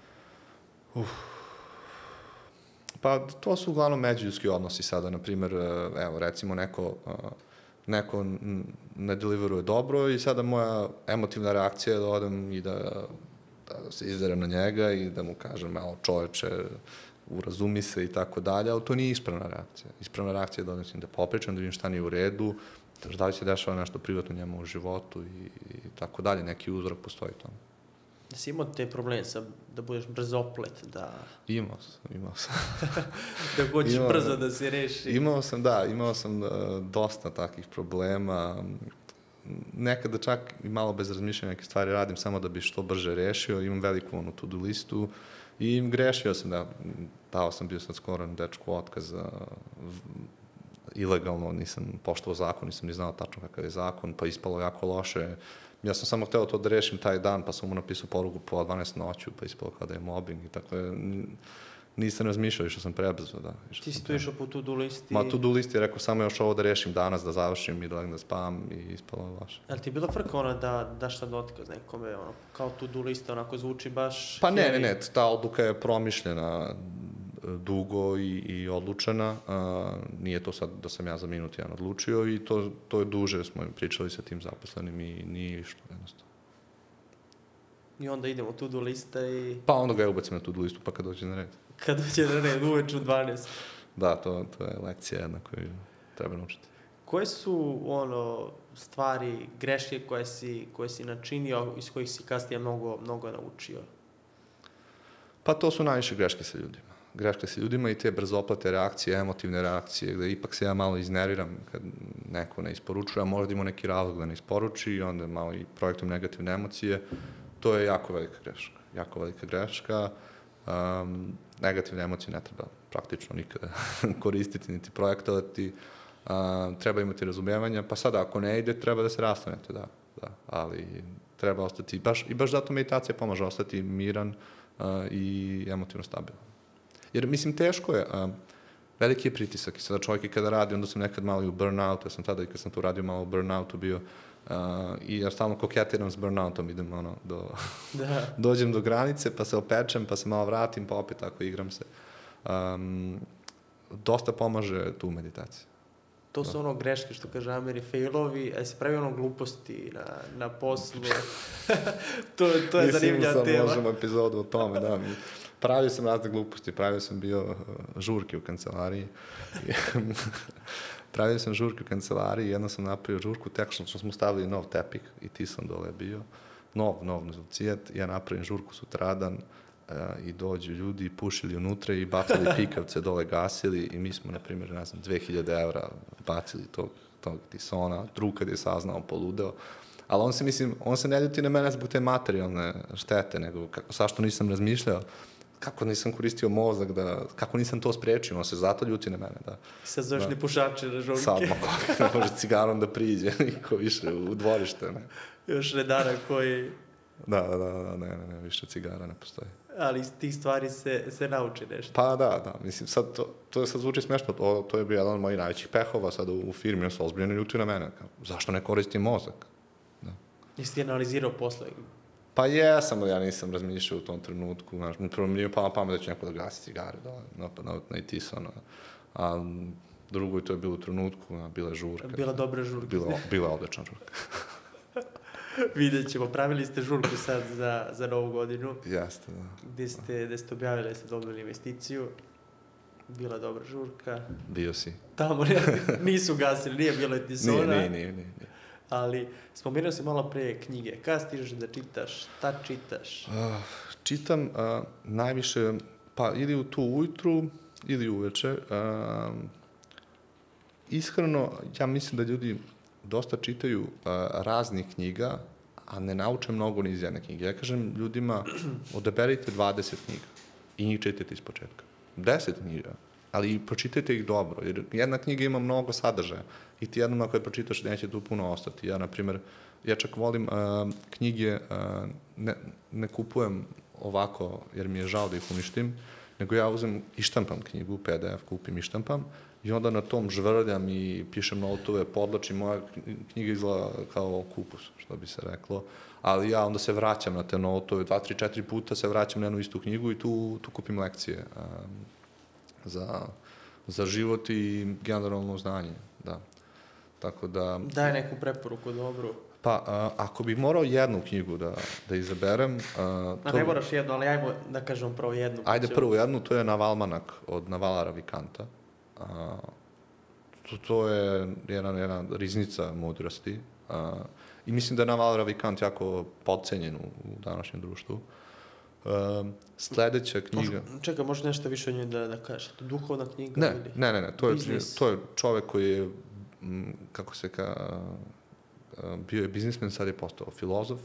Pa, to su uglavnom međuljudski odnosi sada, na primjer, evo, recimo, neko ne deliveruje dobro i sada moja emotivna reakcija je da odem i da se izderem na njega i da mu kažem, malo čoveče, urazumi se i tako dalje, ali to nije ispravna reakcija. Ispravna reakcija je da odem da popričam, da vidim šta nije u redu, da li se dešava nešto privatno njemu u životu i tako dalje, neki uzrok postoji tamo. Da si imao te probleme da budeš brzoplet, da... Imao sam. Da hoćeš brzo da se reši. Imao sam dosta takvih problema. Nekada čak i malo bez razmišljanja neke stvari radim samo da bi što brže rešio. Imam veliku onu to-do listu i grešio sam bio sad skoro na dečku otkaz ilegalno, nisam poštovao zakon, nisam ni znao tačno kakav je zakon, pa ispalo jako loše. Ja sam samo hteo to da rešim taj dan, pa sam mu napisao poruku po 12 noću, pa ispalo kao da je mobbing i tako je. Nisam razmišljao, išao sam prebrzo, da. Ti si tu išao po to-do listi? Ma to-do listi, rekao samo još ovo da rešim danas, da završim i da legnem da spavam i ispalo je loše. Ali ti je bila frka ona da daš sad otkaz nekome, ono, kao to-do lista, onako zvuči baš... Pa ne, ta odluka je promišljena dugo i odlučena. Nije to sad da sam ja za minut jedan odlučio i to je duže, smo pričali sa tim zaposlenim i nije išlo jednostavno. I onda idemo to-do lista i... Pa onda ga ja ubacim na to-do listu, pa kad dođe na red. Kad dođe na red, uveč u 12. Da, to je lekcija jedna koju treba naučiti. koje su stvari, greške koje si načinio, iz kojih si kasnije mnogo naučio? Pa to su najviše greške sa ljudima. Greške sa ljudima i te brzoplate reakcije, emotivne reakcije, gde ipak se ja malo iznerviram kad neko ne isporučuje, a možda ima neki razlog da ne isporuči i onda malo i projektom negativne emocije. To je jako velika greška. Jako velika greška. Negativne emocije ne treba praktično nikada koristiti, niti projektovati. Treba imati razumevanja, pa sada ako ne ide, treba da se rastanete, da. Ali treba ostati, baš zato meditacija pomaže ostati miran i emotivno stabilan. Jer, mislim, teško je, veliki je pritisak i sada čovjek i kada radi, onda sam nekad malo i u burnoutu, ja sam tada i kad sam to radio malo u burnoutu bio i ja stalno koketiram s burnoutom, idem dođem do granice, pa se opečem, pa se malo vratim, pa opet tako igram se. Dosta pomaže tu meditacija. To su greške, što kaže Ameri, failovi, a se pravi gluposti na poslu. to je zanimljiva tema. Mislim, možemo epizodu o tome, da. Pravio sam razne gluposti, pravio sam bio žurke u kancelariji. Jedno sam napravio žurku, tek što smo stavili nov tepih i Tison dole je bio. Nov cijet, ja napravim žurku sutradan i dođu ljudi, pušili unutra i bacili pikavce, dole gasili i mi smo, na primjer, 2000 evra bacili tog Tisona, drug kad je saznao, poludeo. Ali on se ne ljuti na mene zbog te materijalne štete, nego zašto nisam razmišljao, kako nisam koristio mozak, kako nisam to sprečio, on se zato ljuti na mene, da. Sad zoveš ni pušače na žurke. Sad, ne može cigarom da priđe, niko više u dvorište, ne. Još redara koji... Da, ne, više cigara ne postoji. Ali iz tih stvari se nauči nešto. Pa da, mislim, sad to sad zvuči smešno, to je bio jedan od mojih najvećih pehova sad u firmi, on se ozbiljno ljuti na mene, zašto ne koristim mozak? Jesi ti analizirao posle? Pa jesam, ali ja nisam razmišljao u tom trenutku, znaš, prvo mi nije pala pamet da će neko da gasi cigare, na Tisona, a drugo to je bilo u trenutku, bila je žurka. Bila dobra žurka. Bila odlična žurka. Vidjet ćemo, pravili ste žurku sad za Novu godinu. Jeste, da. Gde ste objavili da ste dobili investiciju. Bila dobra žurka. Bio si. Tamo nisu gasili, nije bilo Tisona. Nije. Ali spomenuo si malo pre knjige. Kada stižeš da čitaš? Šta čitaš? Čitam najviše, pa ili tu ujutru, ili uveče. Iskreno, ja mislim da ljudi dosta čitaju raznih knjiga, a ne nauče mnogo ni iz jedne knjige. Ja kažem ljudima, odaberite 20 knjiga i njih čitajte iz početka. 10 knjiga, ali pročitajte ih dobro, jer jedna knjiga ima mnogo sadržaja i ti jednom ako je pročitaš neće tu puno ostati. Ja, na primjer, čak volim knjige, ne kupujem ovako jer mi je žao da ih uništim, nego ja uzem i štampam knjigu, PDF kupim i štampam i onda na tom žvrljam i pišem notove, podlačim, moja knjiga izgleda kao kupus, što bi se reklo, ali ja onda se vraćam na te notove, 2, 3, 4 puta se vraćam na jednu istu knjigu i tu kupim lekcije za život i generalno znanje, da. Tako da... Daj neku preporuku, dobru. Pa, ako bih morao jednu knjigu da izaberem... Ne moraš jednu, ali ajmo da kažem prvo jednu. Ajde prvo jednu, to je Navalmanak od Navala Ravikanta. To je jedna riznica mudrosti. I mislim da je Naval Ravikant jako podcenjen u današnjem društvu. Sledeća knjiga... Čekaj, možeš nešto više o njoj da kažeš? To je duhovna knjiga? Ne. To je čovek koji je, kako se bio je biznismen, sad je postao filozof.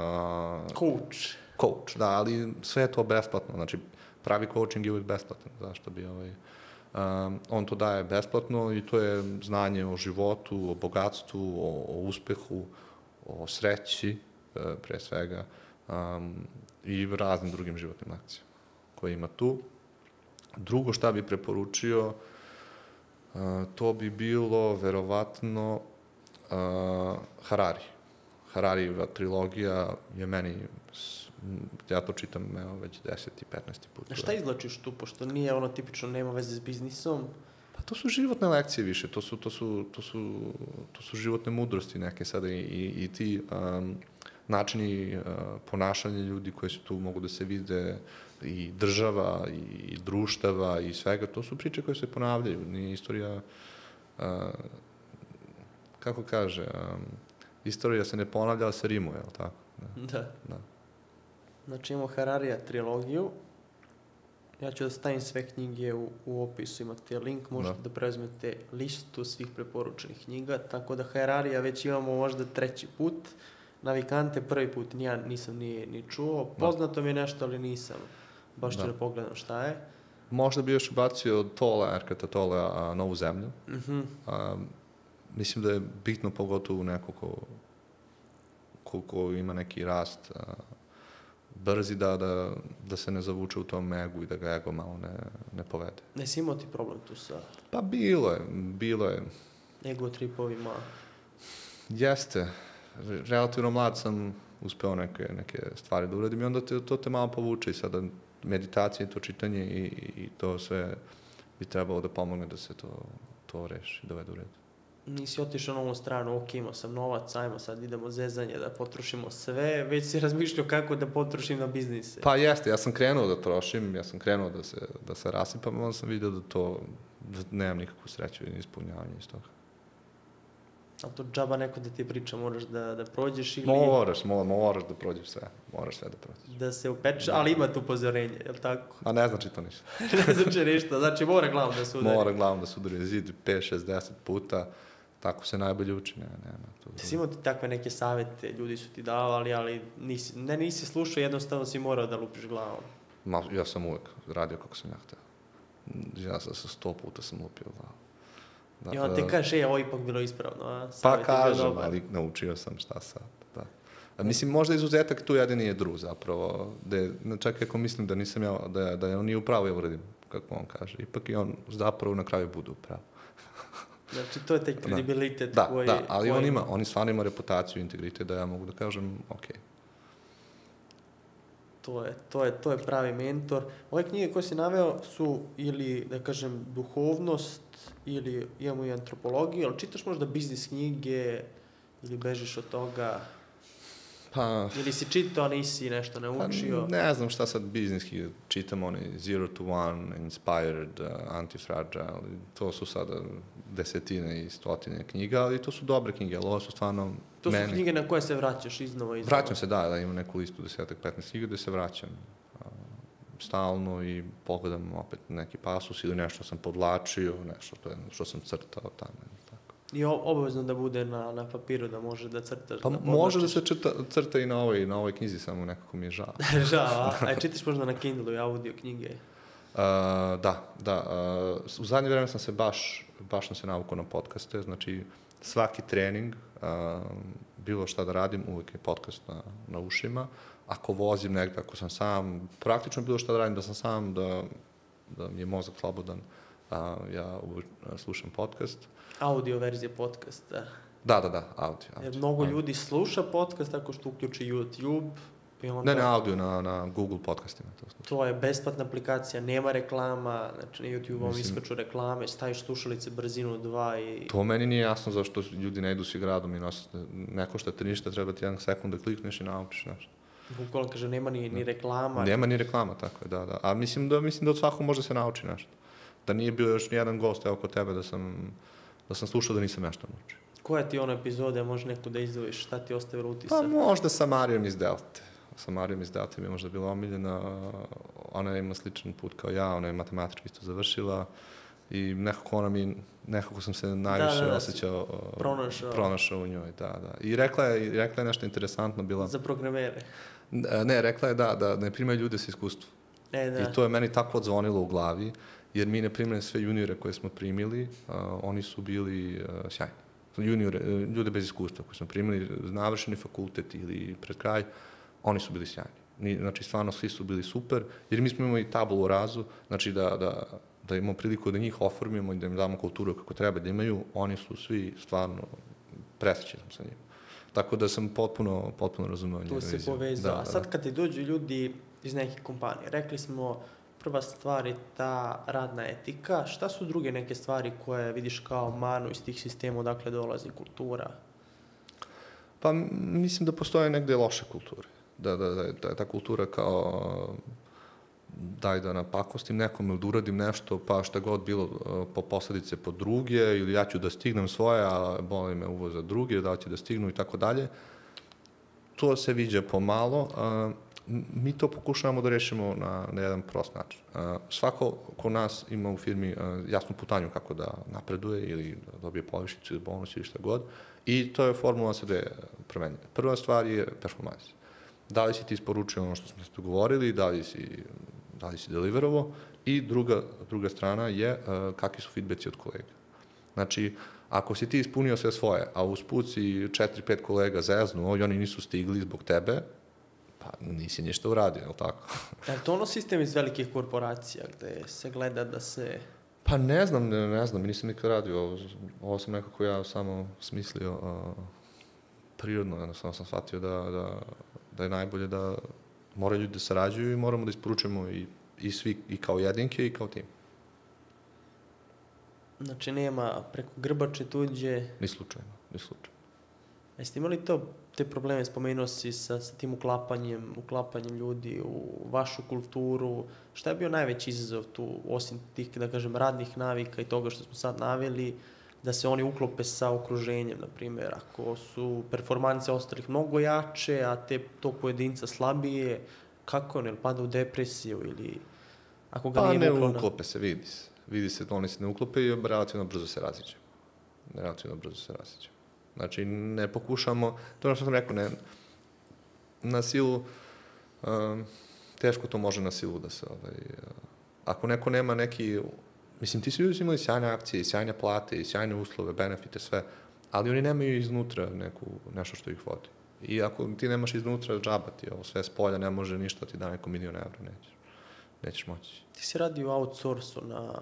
Coach, da, ali sve je to besplatno. Znači, pravi coaching je uvijek besplatan. Zašto bi on to daje besplatno i to je znanje o životu, o bogatstvu, o uspehu, o sreći, pre svega, i raznim drugim životnim lekcijama koje ima tu. Drugo šta bi preporučio, to bi bilo verovatno Harari. Harijeva trilogija je meni, ja to čitam već 10. i 15. put. A šta izlačiš tu, pošto nije ono tipično nema veze s biznisom? Pa to su životne lekcije više, to su životne mudrosti neke sada i ti načini ponašanja ljudi koji su tu mogu da se vide i država i društava i svega, to su priče koje se ponavljaju, nije istorija kako kaže, istorija se ne ponavlja, ali se rimuje, je li tako? Da. Znači imamo Hararija trilogiju. Ja ću da stavim sve knjige u opisu, imate link, možete da preuzmete listu svih preporučenih knjiga, tako da Hararija već imamo možda 3. put. Navikante prvi put ja nisam ni čuo. Poznato mi je nešto, ali nisam. Baš ću da pogledam šta je. Možda bi još ubacio Tola, Erkata Tola, Novu zemlju. Mislim da je bitno pogotovo neko ko ima neki rast brzi da se ne zavuče u tom egu i da ga ego malo ne povede. Nesi imao ti problem tu sa... Pa bilo je. Ego tripovima? Jeste. Relativno mlad sam uspeo neke stvari da uradim i onda to te malo povuče i sada meditacija i to čitanje i to sve bi trebalo da pomogne da se to reši, dovede u red. Nisi otišao na ovu stranu, ok, imao sam novac, ajmo sad idemo zezanje da potrošimo sve, već si razmišljao kako da potrošim na biznise. Pa jeste, ja sam krenuo da trošim, ja sam krenuo da se rasipam, onda sam vidio da nemam nikakvu sreću i ispunjavanje iz toga. Ali to džaba neko da ti priča, moraš da prođeš ili... Moraš da prođeš sve, moraš sve da prođeš. Da se upečeš, ali ima tu upozorenje, je li tako? A ne znači to ništa. Ne znači ništa, znači mora glavom da se udari. Mora glavom da se udari zid 5, 6, 10 puta, tako se najbolje uči. Jesi imao ti takve neke savete, ljudi su ti davali, ali nisi slušao, jednostavno si morao da lupiš glavom. Ja sam uvek radio kako sam ja hteo. Ja sa 100 puta sam lupio glavom. I onda ti kažeš, ovo ipak bilo ispravno, a? Pa kažem, ali naučio sam šta sad, da. Mislim, možda izuzetak tu jedan nije Drew zapravo, čak ako mislim da nisam ja, da on nije upravo, ja uradim, kako on kaže, ipak i on zapravo na kraju bude upravo. Znači, to je taj kredibilitet koji... Da, ali on stvarno ima reputaciju i integritet da ja mogu da kažem, okej. To je pravi mentor. Ove knjige koje si naveo su ili, da kažem, duhovnost, ili imamo i antropologiju, ali čitaš možda biznis knjige ili bežiš od toga? Pa... Ili si čitao, nisi nešto naučio? Pa ne znam šta sad bizniski čitam, oni 0 to 1, Inspired, Antifragile, to su sada desetine i stotine knjiga, ali to su dobre knjige, ali ovo su stvarno... To su knjige na koje se vraćaš iznova? Vraćam se, da, imam neku listu 10-15 knjiga gde se vraćam stalno i pogledam opet neki pasus ili nešto sam podlačio, nešto što sam crtao tamo. Tako. I obavezno da bude na papiru, da može da crtaš? Pa može da se crta i na ovoj knjizi, samo nekako mi je žao. Žao, a čitaš možda na Kindle i audio knjige? Da. U zadnje vreme sam se baš sam se navukao na podcaste, znači svaki trening, bilo šta da radim, uvijek je podcast na ušima. Ako vozim negde, ako sam sam, praktično bilo šta da radim, da sam sam, da mi je mozak slobodan, ja slušam podcast. Audio verzije podcasta. Da, audio. Jer mnogo ljudi sluša podcast tako što uključi YouTube. Ne, audio na Google podcastima. To je besplatna aplikacija, nema reklama, znači na YouTube-om iskaču reklame, staviš slušalice brzinu 2 i... To meni nije jasno zašto ljudi ne idu svi gradom i ne košta te ništa, treba ti 1 sekund da klikneš i naučiš nešto. Bukvalno kaže, nema ni reklama. Nema ni reklama, tako je, da. A mislim da od svakog može se nauči nešto. Da nije bio još nijedan gost, evo kod tebe, da sam slušao da nisam nešto naučio. Koja ti ona epizode, može neko da izdvojiš, šta ti ostavilo utisak? Pa možda sa Marijom iz Delte. Sa Marijom iz Delte mi je možda bila omiljena. Ona ima sličan put kao ja, ona je matematički isto završila i nekako sam se najviše osjećao pronašao u njoj, da. I rekla je nešto interesantno bila. Za programere. Ne, rekla je da ne primaju ljude sa iskustvom. I to je meni tako odzvonilo u glavi, jer mi ne primaju sve juniore koje smo primili, oni su bili sjajni. Ljude bez iskustva koje smo primili, navršeni fakultet ili pred kraj, oni su bili sjajni. Znači, stvarno svi su bili super, jer mi smo imali tabulu o razu, znači da imamo priliku da njih oformimo i da im damo kulturu kako treba da imaju, oni su svi stvarno presrećen sa njim. Tako da sam potpuno razumeo njegovu viziju. Tu se povezao. A sad kad ti dođu ljudi iz nekih kompanija, rekli smo, prva stvar je ta radna etika. Šta su druge neke stvari koje vidiš kao manu iz tih sistema odakle dolazi kultura? Pa mislim da postoje negde loše kulture. Da je ta kultura kao daj da napakostim nekom ili da uradim nešto, pa šta god bilo po posledice po druge, ili ja ću da stignem svoje, a boli me uvo za druge, da li će da stignu i tako dalje. To se viđa pomalo. Mi to pokušavamo da rešimo na jedan prost način. Svako ko nas ima u firmi jasnu putanju kako da napreduje ili da dobije povišicu ili bonus ili šta god, i to je formula se dve promenjene. Prva stvar je performans. Da li si ti isporučio ono što smo se dogovorili, da li si deliverovo, i druga strana je kakvi su feedbacki od kolega. Znači, ako si ti ispunio sve svoje, a usput si 4-5 kolega zeznuo i oni nisu stigli zbog tebe, pa nisi ništa uradio, je li tako? Je li to ono sistem iz velikih korporacija gde se gleda da se... Pa ne znam, nisam nikad radio. Ovo sam nekako ja samo smislio prirodno, jednostavno sam shvatio da je najbolje da moraju ljudi da sarađuju i moramo da isporučujemo i svi, i kao jedinke i kao tim. Znači nema preko grbače tuđe... Ni slučajno. Jeste imali te probleme, spomenuo si sa tim uklapanjem ljudi u vašu kulturu? Šta je bio najveći izazov tu, osim tih, da kažem, radnih navika i toga što smo sad naveli, da se oni uklope sa okruženjem, na primjer, ako su performanse ostalih mnogo jače, a to pojedinca slabije, kako on, pada u depresiju ili ako ga nije ne uklona? uklope se, vidi se da oni se ne uklope i relativno brzo se raziđe. Znači, ne pokušamo, to je ono što sam rekao, na silu, teško to može na silu da se, ako neko nema neki, mislim, ti svi ljudi su imali sjajne akcije, i sjajne plate, i sjajne uslove, benefite, sve, ali oni nemaju iznutra nešto što ih vodi. I ako ti nemaš iznutra, džaba ti, ovo sve s polja ne može ništa, ti da neko $1.000.000, nećeš moći. Ti si radio u outsourcu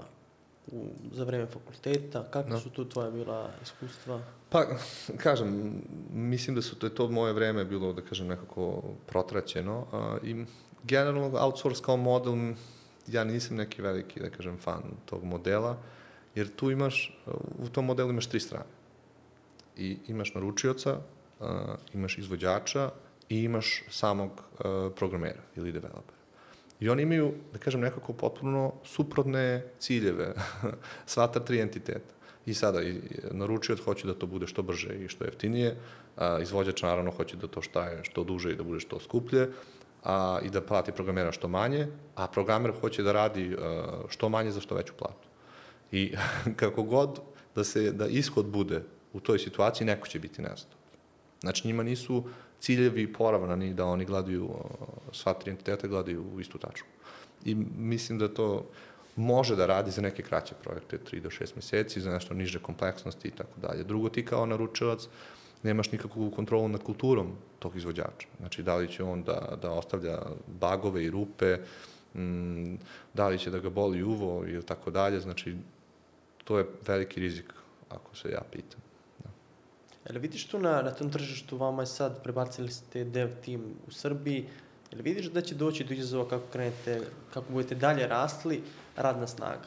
za vreme fakulteta, kako su tu tvoja bila iskustva? Pa, kažem, mislim da je to moje vreme bilo, da kažem, nekako protraćeno i generalno outsource kao model, ja nisam neki veliki, da kažem, fan tog modela, jer tu u tom modelu imaš 3 strane. I imaš naručioca, imaš izvođača i imaš samog programera ili developera. I oni imaju, da kažem, nekako potpuno suprotne ciljeve, sva ta 3 entiteta. I sada, naručioc hoće da to bude što brže i što jeftinije, izvođač naravno hoće da to štaje što duže i da bude što skuplje, i da plati programera što manje, a programer hoće da radi što manje za što veću platu. I kako god da ishod bude u toj situaciji, neko će biti nezadovoljan. Znači, njima nisu ciljevi poravnani da oni gledaju, sva 3 entiteta gledaju u istu tačku. I mislim da to može da radi za neke kraće projekte, 3 do 6 meseci, za nešto niže kompleksnosti i tako dalje. Drugo, ti kao naručilac nemaš nikakvu kontrolu nad kulturom tog izvođača. Znači, da li će on da ostavlja bagove i rupe, da li će da ga boli uvo ili tako dalje. Znači, to je veliki rizik, ako se ja pitam. Jel vidiš tu na tom tržištu, vama je sad, prebacili ste dev tim u Srbiji, jel vidiš da će doći do izazova kako budete dalje rasli, radna snaga?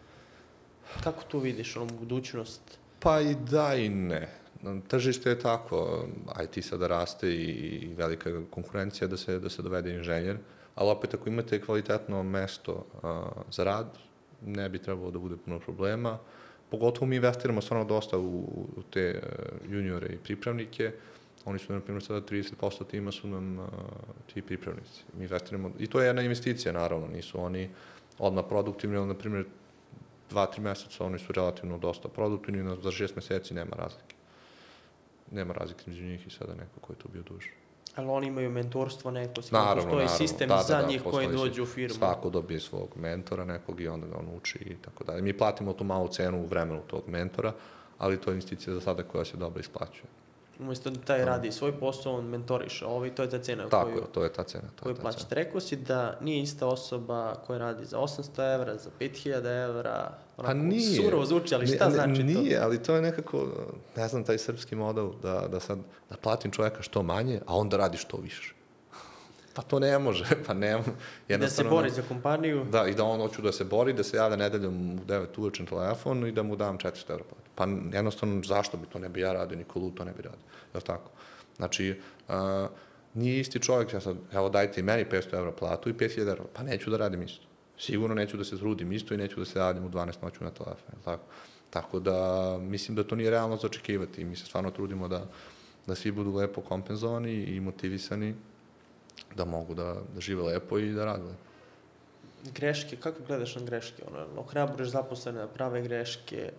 Kako tu vidiš budućnost? Pa i da i ne. Tržište je tako, IT sada raste i velika konkurencija da se dovede inženjer, ali opet ako imate kvalitetno mesto za rad, ne bi trebalo da bude puno problema. Pogotovo mi investiramo stvarno dosta u te juniore i pripravnike. Oni su, na primjer, sada 30% tima su nam ti pripravnici. Mi investiramo, i to je jedna investicija, naravno, nisu oni odmah produktivni, ali, na primjer, 2-3 meseca oni su relativno dosta produktivni, za 6 meseci nema razlike. Nema razlike među njih i sada neko ko je tu bio duže. Ali oni imaju mentorstvo neko, postoji sistem za njih koji dođu u firmu. Svako dobije svog mentora nekog i onda ga on uči i tako dalje. Mi platimo tu malu cenu u vremenu tog mentora, ali to je investicija za sada koja se dobro isplaćuje. Umjesto da taj radi svoj posao, on mentoriše, to je ta cena koju plaćate. Rekao si da nije ista osoba koja radi za 800 evra, za 5000 evra, surovo zvuči, ali šta znači to? Nije, ali to je nekako, ne znam, taj srpski model da platim čovjeka što manje, a onda radi što više. Pa to ne može, Da se bori za kompaniju. Da, i da on hoću da se bori, da se javlja nedeljom u 9 uveče na telefon i da mu dam 400 evra platu. Pa jednostavno, zašto bi to ne bi ja radio, niko lud to ne bi radio. Je li tako? Znači, nije isti čovjek, ja sad, evo dajte i meni 500 € platu i 5.000 €, pa neću da radim isto. Sigurno neću da se trudim isto i neću da se javljam u 12 noću na telefon, tako? Tako da, mislim da to nije realno za očekivati. Mi se stvarno trudimo da svi budu lepo kompenzovani i motivisani, da mogu da žive lepo i da rade lepo. Greške, kako gledaš na greške? Ohrabruješ zaposlene da prave greške?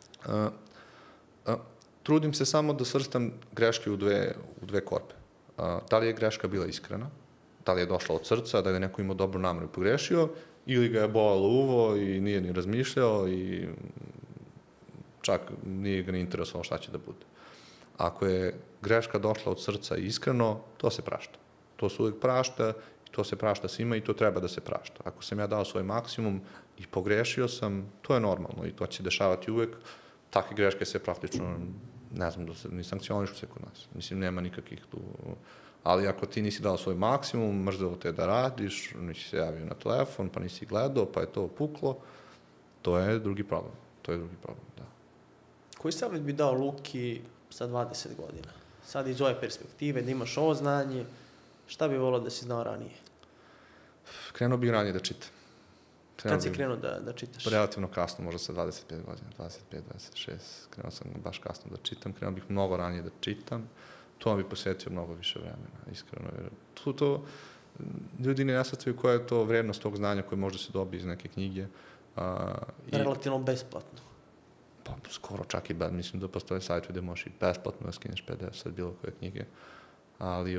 Trudim se samo da svrstam greške u dve korpe. Da li je greška bila iskrena, da li je došla od srca, da li je neko imao dobru nameru i pogrešio, ili ga je bolelo uvo i nije ni razmišljao i čak nije ga ni interesovalo šta će da bude. Ako je greška došla od srca i iskreno, to se prašta. To se uvijek prašta, to se prašta svima i to treba da se prašta. Ako sam ja dao svoj maksimum i pogrešio sam, to je normalno i to će dešavati uvijek. Takve greške se praktično, ne znam, ni sankcionišu se kod nas. Mislim, nema nikakvih tu... Ali ako ti nisi dao svoj maksimum, mrzelo te da radiš, nisi se javio na telefon, pa nisi gledao, pa je to puklo, to je drugi problem. To je drugi problem, da. Koji savjet bi dao Luki sa 20 godina? Sad iz ove perspektive, da imaš ovo znanje, šta bi volao da si znao ranije? Krenuo bih ranije da čitam. Kad si krenuo da čitaš? Relativno kasno, možda sa 25 godina, 25, 26. Krenuo sam baš kasno da čitam, krenuo bih mnogo ranije da čitam. To bi posvetio mnogo više vremena, iskreno. To ljudi ne nasvetaju koja je to vrednost tog znanja koje možda se dobije iz neke knjige. Relativno besplatno. Pa skoro čak i mislim da postoje sajt gde možeš i besplatno da skineš PDF od bilo koje knjige. Ali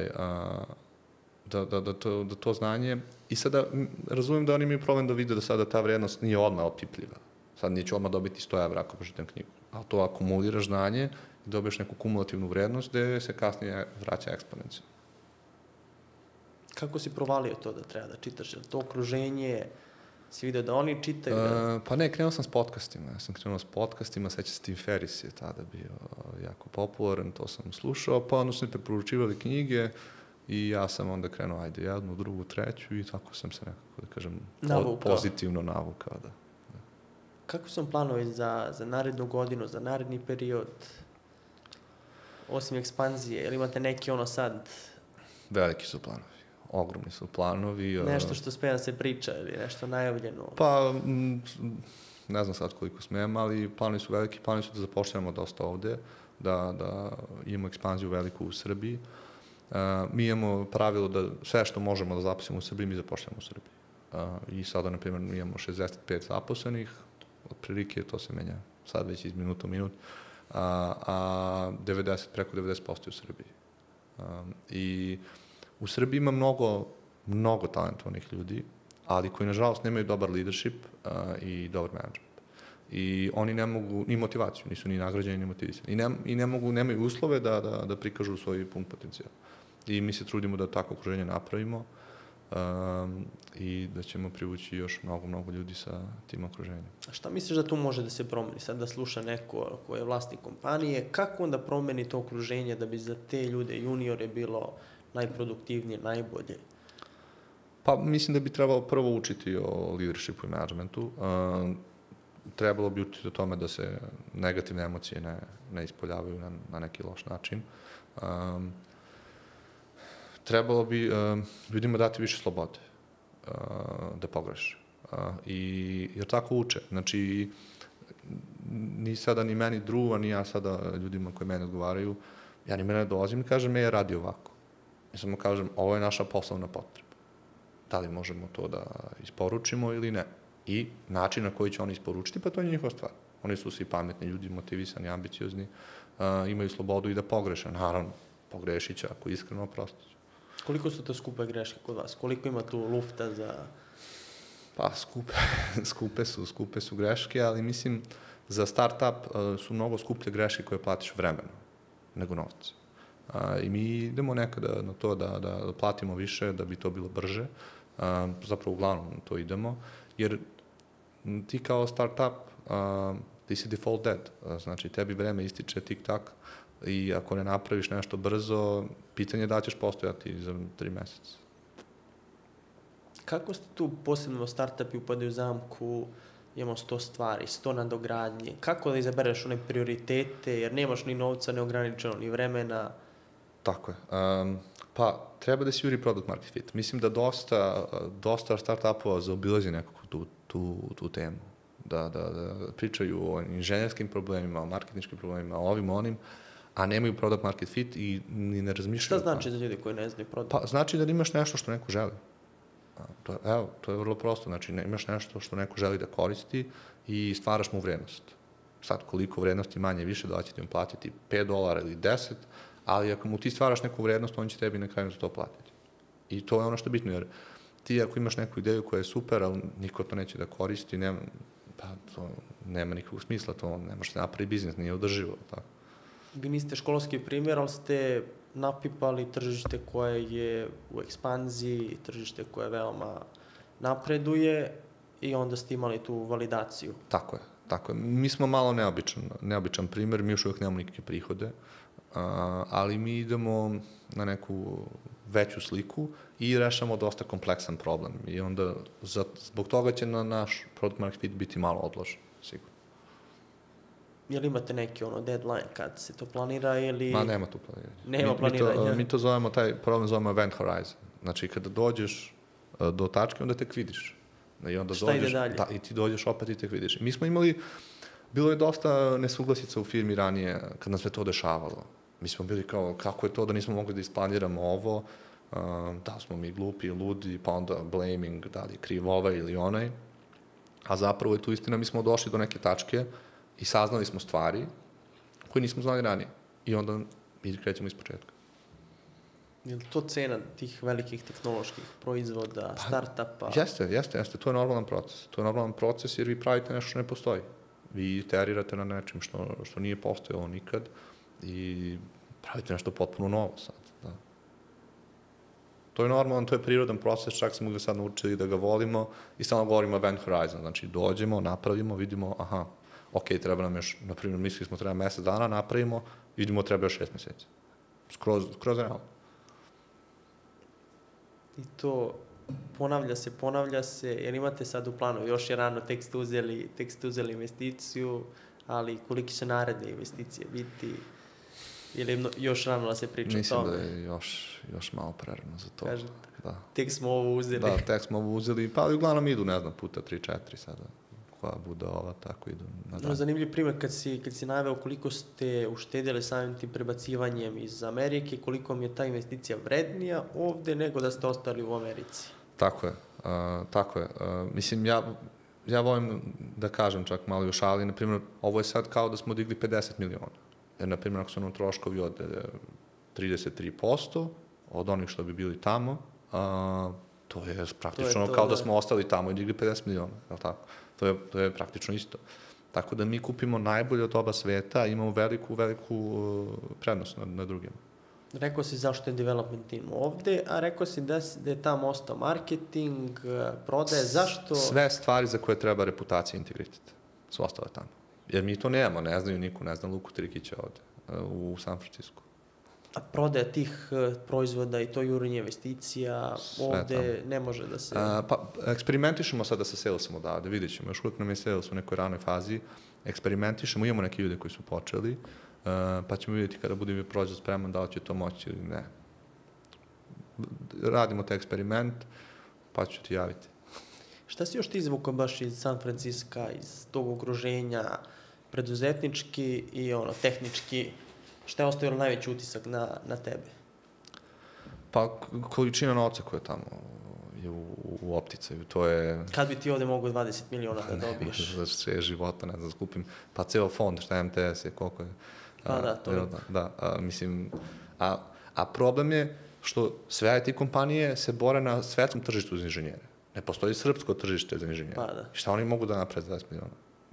da to znanje... I sada razumijem da oni imaju problem da vide da sada ta vrednost nije odmah opipljiva. Sad neću odmah dobiti 100 € ako pročitam knjigu. Ali to akumuliraš znanje i dobiješ neku kumulativnu vrednost gde se kasnije vraća eksponencijalno. Kako si provalio to da treba da čitaš? Je li to okruženje, si vidio da oni čitaju? Pa ne, krenuo sam s podcastima. Ja sam krenuo s podcastima, seća se Tim Ferriss je tada bio jako popularan, to sam slušao, pa onda su mi preporučivali knjige i ja sam onda krenuo, ajde, jednu, drugu, treću i tako sam se nekako, da kažem, pozitivno navukao, da. Kako su planovi za narednu godinu, za naredni period? Osim ekspanzije, ili imate neki sad... Veliki su planovi. Ogromni su planovi. Nešto što sme da se priča ili nešto najavljeno? Pa, ne znam sad koliko smijem, ali planovi su veliki. Planovi su da zapošljamo dosta ovde, da imamo ekspanziju veliku u Srbiji. Mi imamo pravilo da sve što možemo da zaposlimo u Srbiji, mi zapošljamo u Srbiji. I sada, na primjer, mi imamo 65 zaposlenih, otprilike to se menja sad već iz minuta u minut, a preko 90% u Srbiji. I u Srbiji ima mnogo talentovnih ljudi, ali koji, nažalost, nemaju dobar leadership i dobar management. I oni ne mogu ni motivaciju, nisu ni nagrađeni, ni motivisani. I nemaju uslove da prikažu svoj pun potencijal. I mi se trudimo da tako okruženje napravimo i da ćemo privući još mnogo ljudi sa tim okruženjem. A šta misliš da tu može da se promeni? Sad da sluša neko ko je vlasnik kompanije, kako onda promeni to okruženje da bi za te ljude, juniore, bilo najproduktivnije, najbolje? Pa mislim da bi trebalo prvo učiti o leadershipu i managementu. Trebalo bi učiti o tome da se negativne emocije ne ispoljavaju na neki loš način. Trebalo bi ljudima dati više slobode da pogreše. Jer tako uče. Znači, ni sada ni meni druga, ni ja sada ljudima koji mene odgovaraju, ja ni mene dolazim i kažem, ja radi ovako. I samo kažem, ovo je naša poslovna potreba. Da li možemo to da isporučimo ili ne? I način na koji će oni isporučiti, pa to je njihova stvar. Oni su svi pametni ljudi, motivisani, ambiciozni, imaju slobodu i da pogreše. Naravno, pogrešit će ako iskreno oprostiće. Koliko su to skupe greške kod vas? Koliko ima tu lufta za... Pa, skupe su greške, ali mislim, za start-up su mnogo skuplje greške koje platiš vremenom nego novce. I mi idemo nekada na to da platimo više, da bi to bilo brže. Zapravo, uglavnom to idemo. Jer ti kao start-up, ti si default dead. Znači, tebi vreme ističe tik-tak i ako ne napraviš nešto brzo, pitanje je da ćeš postojati za 3 meseca. Kako ste tu, posebno start-upi upadaju u zamku, imamo 100 stvari, 100 nadogradnje. Kako da izabereš one prioritete, jer nemaš ni novca neograničeno, ni vremena? Tako je. Pa, treba da se juri product market fit. Mislim da dosta start-upova zaobilazi nekako tu temu. Da pričaju o inženjerskim problemima, o marketinškim problemima, o ovim, onim, a nemaju product market fit i ni ne razmišljaju. Šta znači za ljudi koji ne znaju product? Pa, znači da imaš nešto što neko želi. To je vrlo prosto. Znači, imaš nešto što neko želi da koristi i stvaraš mu vrednost. Sad, koliko vrednosti manje više, da će ti on platiti $5 ili 10, ali ako mu ti stvaraš neku vrednost, on će tebi na kraju za to platiti. I to je ono što je bitno, jer ti ako imaš neku ideju koja je super, ali niko to neće da koristi, to nema nikakvog smisla, to ne može se napravi biznis, nije održivo. Tako. Vi niste školski primjer, ali ste napipali tržište koje je u ekspanziji, tržište koje veoma napreduje i onda ste imali tu validaciju. Tako je. Mi smo malo neobičan primjer, mi još uvijek nemamo nikakve prihode, ali mi idemo na neku veću sliku i rešamo dosta kompleksan problem. I onda zbog toga će na naš product market fit biti malo odložen, sigurno. Jel imate neki deadline kad se to planira ili... Ma, nema tu planiranja. Nema planiranja. Mi to zovemo, taj problem zovemo event horizon. Znači, kada dođeš do tačke, onda tek vidiš. I onda šta ide dalje? Da, i ti dođeš opet i tek vidiš. Mi smo imali, bilo je dosta nesuglasica u firmi ranije kad nam sve to dešavalo. Mi smo bili kao, kako je to da nismo mogli da isplaniramo ovo, da smo mi glupi, ludi, pa onda blaming, da li kriv ovaj ili onaj. A zapravo je tu istina, mi smo došli do neke tačke i saznali smo stvari koje nismo znali ranije. I onda mi krećemo iz početka. Je li to cena tih velikih tehnoloških proizvoda, start-upa? Jeste. To je normalan proces. To je normalan proces jer vi pravite nešto što ne postoji. Vi iterirate na nečem što nije postojalo nikad i pravite nešto potpuno novo sad. Da. To je normalan, to je prirodan proces, čak smo ga sad naučili da ga volimo i samo govorimo event horizon. Znači, dođemo, napravimo, vidimo, ok, treba nam još, na primjer, mislili smo treba mesec dana, napravimo, vidimo treba još 6 meseci. Skroz realno. I to ponavlja se, jer imate sad u planu, još je rano, tek ste uzeli investiciju, ali koliki će naredne investicije biti, ili još rano da se priča o tome? Mislim da je još malo prerano za to. Kažete, da. Tek smo ovo uzeli. Da, tek smo ovo uzeli, pa uglavnom idu, ne znam, puta 3-4 sada, koja bude ova, tako idu na dan. Zanimljiv primjer, kad si naveo koliko ste uštedili samim tim prebacivanjem iz Amerike, koliko mi je ta investicija vrednija ovde nego da ste ostali u Americi. Tako je. Mislim, ja volim da kažem čak malo još, ali, na primjer, ovo je sad kao da smo digli 50 miliona. Jer, na primjer, ako su nam troškovi od 33% od onih što bi bili tamo, to je praktično kao da smo ostali tamo i digli 50 miliona, je li tako? To je praktično isto. Tako da mi kupimo najbolje od oba sveta, imamo veliku prednost na drugima. Rekao si zašto je development team ovde, a rekao si da je tamo ostao marketing, prodaje, zašto? Sve stvari za koje treba reputacija i integritet su ostale tamo. Jer mi to nemamo, ne znaju niko, ne zna Luku Trikića ovde, u San Francisco. A prodaja tih proizvoda i to jurenje investicija ovde ne može da se... Pa, eksperimentišemo sada sa salesom odavde, vidjet ćemo, još uvijek nam je sales u nekoj ranoj fazi, eksperimentišemo, imamo neke ljude koji su počeli, pa ćemo vidjeti kada bude proizvod spreman da li će to moći ili ne. Radimo taj eksperiment, pa ću ti javiti. Šta si još ti izvukao baš iz San Francisca, iz tog okruženja, preduzetnički i tehnički, šta je ostavilo najveći utisak na tebe? Pa, količina novca koja je tamo je u opticaju, to je... Kad bi ti ovde mogao 20 miliona da dobiješ? Za 6 života, ne znam, skupim, pa ceo fond, šta je MTS je, koliko je... Pa da, to je... Da, mislim, a problem je što sve IT kompanije se bore na svetskom tržištu za inženjere. Ne postoji srpsko tržište za inženjere. Pa da. Šta oni mogu da naprave za 20 miliona?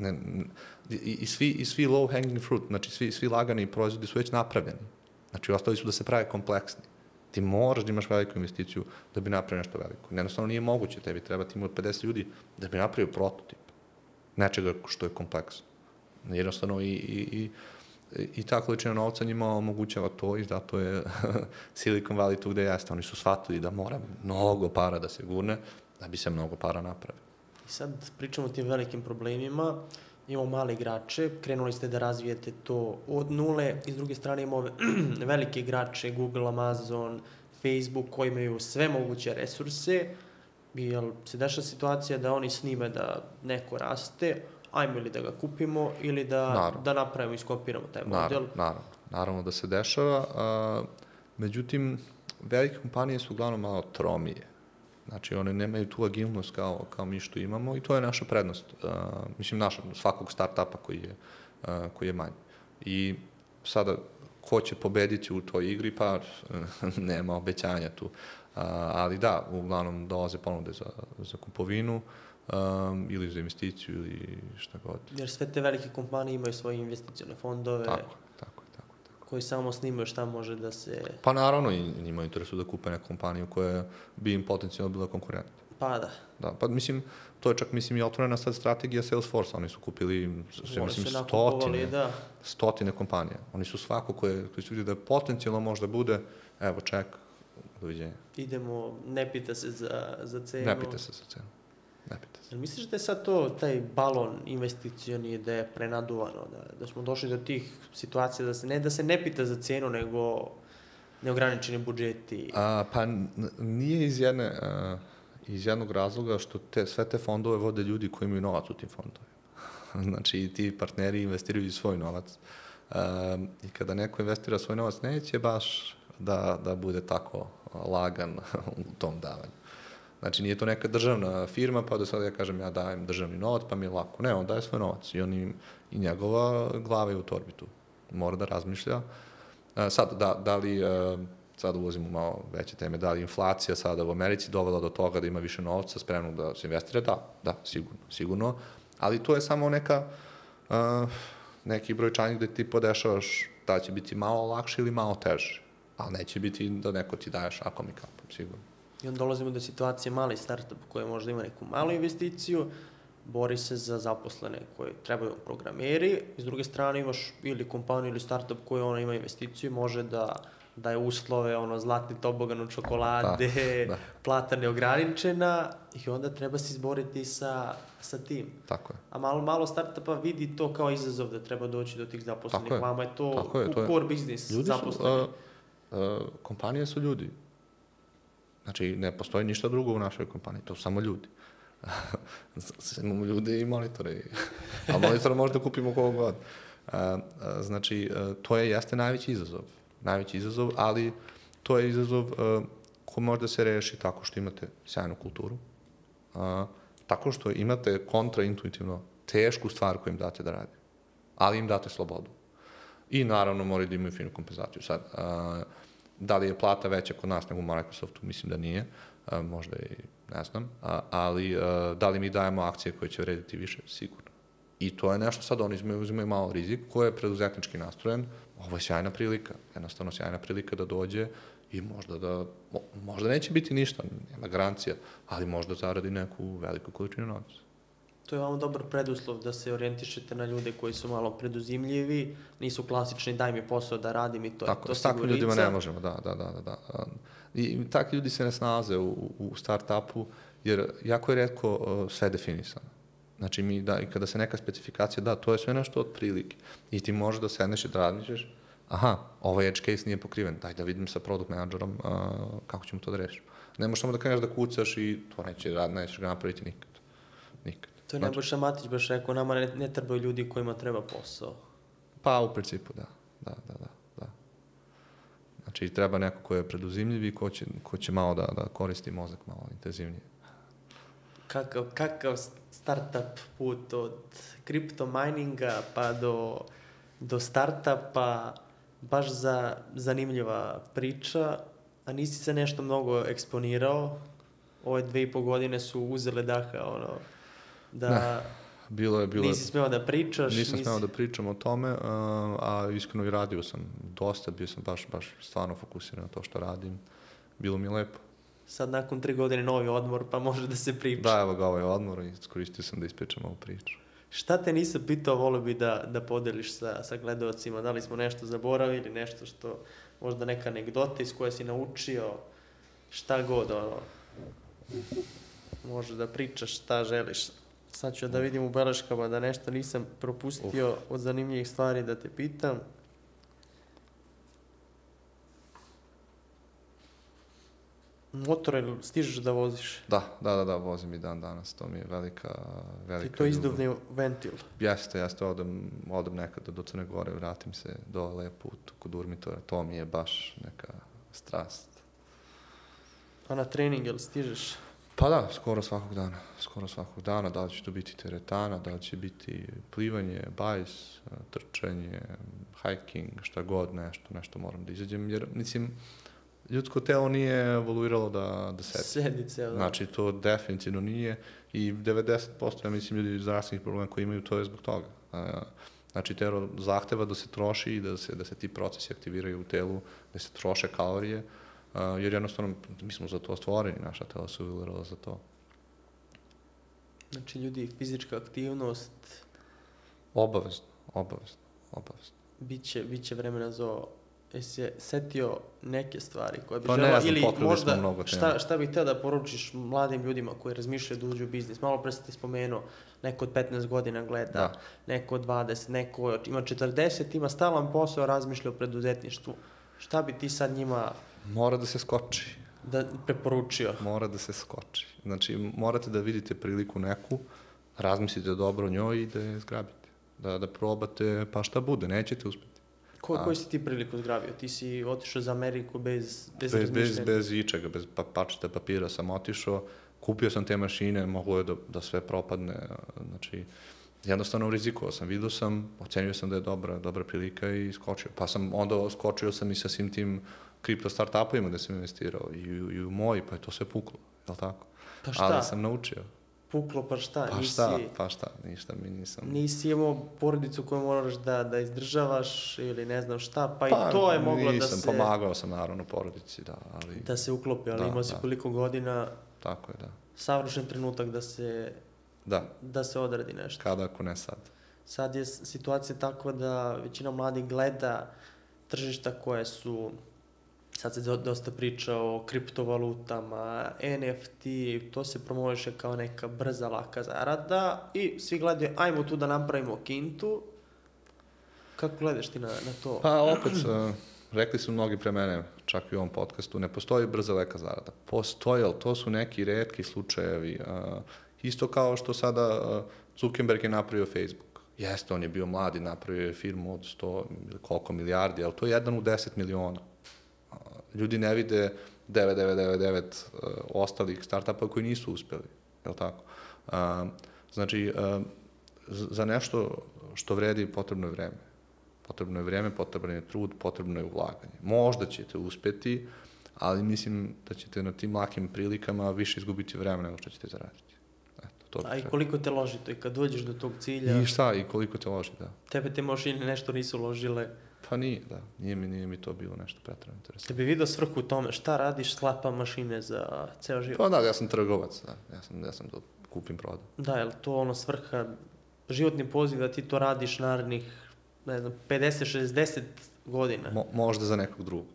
I svi low hanging fruit, znači svi lagani proizvodi su već napravljeni. Znači, ostali su da se prave kompleksni. Ti moraš da imaš veliku investiciju da bi napravio nešto veliko. Jednostavno nije moguće, tebi treba tim od 50 ljudi da bi napravio prototip nečega što je kompleksno. Jednostavno i ta količina novca njima omogućava to i zato je Silicon Valley tu gde jeste. Oni su shvatili da mora mnogo para da se gurne da bi se mnogo para napravio. I sad pričamo o tim velikim problemima, imamo male igrače, krenuli ste da razvijete to od nule i s druge strane imamo velike igrače, Google, Amazon, Facebook, koji imaju sve moguće resurse, jel se dešava situacija da oni snime da neko raste, ajmo ili da ga kupimo ili da napravimo i skopiramo taj model. Naravno da se dešava. Međutim, velike kompanije su uglavnom malo tromije. Znači, one nemaju tu agilnost kao mi što imamo i to je naša prednost. Mislim, svakog start-upa koji je manji. I sada, ko će pobediti u toj igri, pa nema obećanja tu. Ali da, uglavnom dolaze ponude za kupovinu ili za investiciju ili šta god. Jer sve te velike kompanije imaju svoje investicione fondove. Tako. Koji samo snimaju šta može da se... Pa naravno, i njima je interesu da kupe neku kompaniju koja bi im potencijalno bila konkurentna. Pa da. Da, pa mislim, to je čak, mislim, i otvorena sad strategija Salesforce, oni su kupili, stotine kompanija. Oni su svako koji su vidi da potencijalno možda bude, evo, ček, doviđenja. Idemo, ne pita se za cenu. Ne pita se za cenu. Misliš da je sad taj balon investicioni da je prenaduvano, da smo došli do tih situacija da se ne pita za cenu, nego neograničeni budžeti? Pa nije iz jednog razloga što sve te fondove vode ljudi koji imaju novac u tim fondovima. Znači, ti partneri investiraju svoj novac. I kada neko investira svoj novac, neće baš da bude tako lagan u tom davanju. Znači, nije to neka državna firma, pa da sad ja kažem ja dajem državni novac, pa mi je lako. Ne, on daje svoj novac i njegova glava je u torbi tu. Mora da razmišlja. Sad, da li, sad ulazimo malo veće teme, da li inflacija sada u Americi dovela do toga da ima više novca spremnog da se investira? Da, sigurno. Ali to je samo neki brojčanik gde ti podešavaš da će biti malo lakše ili malo teže. Ali neće biti da neko ti daje šakom i kapom, sigurno. I onda dolazimo do situacije mali startup koji možda ima neku malu investiciju, bori se za zaposlene koji trebaju programeri, i s druge strane imaš ili kompaniju ili startup koji ima investiciju i može da daje uslove, zlatni tobogan od čokolade, plata neograničena i onda treba se izboriti sa tim. Tako je. A malo startupa vidi to kao izazov da treba doći do tih zaposlenih. Vama je to core business zaposleni. Kompanije su ljudi. Znači, ne postoji ništa drugo u našoj kompaniji, to su samo ljudi. Imamo ljude i monitore. A monitora možda kupimo kogo god. Znači, to jeste najveći izazov, ali to je izazov ko može da se reši tako što imate sjajnu kulturu, tako što imate kontraintuitivno tešku stvar koju im date da radi, ali im date slobodu. I naravno moraju da imaju finu kompenzaciju. Sad, da li je plata veća kod nas nego u Microsoftu? Mislim da nije, možda i ne znam, ali da li mi dajemo akcije koje će vrediti više? Sigurno. I to je nešto, sad oni uzimaju malo rizik, koji je preduzetnički nastrojen, ovo je sjajna prilika, jednostavno sjajna prilika da dođe i možda neće biti ništa, nema garancija, ali možda zaradi neku veliku količinu novca. To je vam dobar preduslov da se orijentišete na ljude koji su malo preduzimljivi, nisu klasični daj mi posao da radim i to je to sigurica. S takvim ljudima ne možemo, da. I takvi ljudi se ne snalaze u start-upu, jer jako je retko sve definisano. Znači, i kada se neka specifikacija to je sve nešto od prilike. I ti možeš da sedneš i da razmišljaš, ovaj edge case nije pokriven, daj da vidim sa product managerom kako ćemo to da rešimo. Ne možeš samo da kreneš da kucaš i to nećeš ga napraviti nikad. To je Nebojša Matić baš rekao, nama ne trebaju ljudi kojima treba posao. Pa, u principu, da. Znači, treba neko ko je preduzimljiv i ko će malo da koristi mozak malo intenzivnije. Kakav startup put od kripto mininga pa do startupa, baš zanimljiva priča, a nisi se nešto mnogo eksponirao. Ove 2,5 godine su uzele daha, nisi smeo da pričaš. Nisam smeo da pričam o tome, a iskreno i radio sam dosta, bio sam baš stvarno fokusiran na to što radim. Bilo mi je lepo. Sad nakon 3 godine novi odmor, pa može da se priča. Da, evo ga ovaj odmor i iskoristio sam da ispričam ovu priču. Šta te nisam pitao, volio bi da podeliš sa gledalcima? Da li smo nešto zaboravili, nešto što možda neka anegdota iz koje si naučio, šta god, može da pričaš šta želiš. Sad ću da vidim u beleškama da nešto nisam propustio od zanimljivih stvari da te pitam. Motor ili stižeš da voziš? Da, vozim i dan danas, to mi je velika I to izduvni ventil. Jeste, odem nekada do Crne Gore, vratim se dole put kod Durmitora, to mi je baš neka strast. A na trening ili stižeš? Pa da, skoro svakog dana, da li će to biti teretana, da li će biti plivanje, bajs, trčanje, hiking, šta god, nešto moram da izađem, jer, mislim, ljudsko telo nije evoluiralo da sedi. Sedi ceo dan. Znači, to definitivno nije i 90%, ja mislim, ljudi zdravstvenih problema koji imaju, to je zbog toga. Znači, telo zahteva da se troši i da se ti procesi aktiviraju u telu, da se troše kalorije, jer jednostavno, mi smo za to stvoreni, naša tela su evoluirala za to. Znači, ljudi, fizička aktivnost... Obavezno. Biće vremena za ovo. Jesi se setio neke stvari koje bi pa želao, ili možda mnogo šta bih htio da poručiš mladim ljudima koji razmišljaju da uđu u biznis? Malo pre si ti spomenuo, neko od 15 godina gleda, neko od 20, neko ima 40, ima stalan posao, razmišlja o preduzetništvu. Šta bi ti sad njima... Mora da se skoči. Da preporučio? Mora da se skoči. Znači, morate da vidite priliku neku, razmislite dobro o njoj i da je zgrabite. Da probate, pa šta bude, nećete uspeti. Koji si ti priliku zgrabio? Ti si otišao za Ameriku bez razmišljenja? Bez ičega, bez parčeta papira sam otišao, kupio sam te mašine, moglo je da sve propadne, znači, jednostavno rizikovao sam, vidio sam, ocenio sam da je dobra prilika i skočio. Pa onda skočio sam i sa svim tim kripto startupovima gde sam investirao i u moj, pa je to sve puklo, je li tako? Pa šta? Ali sam naučio. Puklo, pa šta? Pa šta, ništa mi nisam... Nisi imao porodicu koju moraš da izdržavaš ili ne znam šta, pa i to je moglo da se... Pomagao sam naravno porodici, da, ali... Da se uklopi, ali imao si koliko godina... Tako je, da. Savršen trenutak da se odradi nešto. Kada, ako ne sad. Sad je situacija takva da većina mladih gleda tržišta koje su... Sad se dosta priča o kriptovalutama, NFT, to se promoviše kao neka brza, laka zarada i svi gledaju, ajmo tu da napravimo kintu. Kako gledaš ti na to? Pa opet, rekli su mnogi pre mene, čak i u ovom podcastu, ne postoji brza, laka zarada. Postoji, ali to su neki retki slučajevi. Isto kao što sada Zuckerberg je napravio Facebook. Jeste, on je bio mlad i napravio je firmu od 100 koliko milijardi, ali to je 1 u 10 miliona. Ljudi ne vide 9999 ostalih startupa koji nisu uspeli, je li tako? Znači, za nešto što vredi potrebno je vreme. Potrebno je vreme, potrebno je trud, potrebno je ulaganje. Možda ćete uspeti, ali mislim da ćete na tim lakim prilikama više izgubiti vremena nego što ćete zaraditi. A i koliko te loži to? I kad dođeš do tog cilja... I šta? I koliko te loži, da. Tebe te mašine nešto nisu ložile... Pa nije, da. Nije mi to bilo nešto pretrano interesantno. Te bi vidio svrhu u tome, šta radiš, slapa mašine za ceo život? Pa da, ja sam trgovac, da. Ja sam to kupim, prodam. Da, je li to svrha, životni poziv da ti to radiš narednih, ne znam, 50-60 godina? Možda za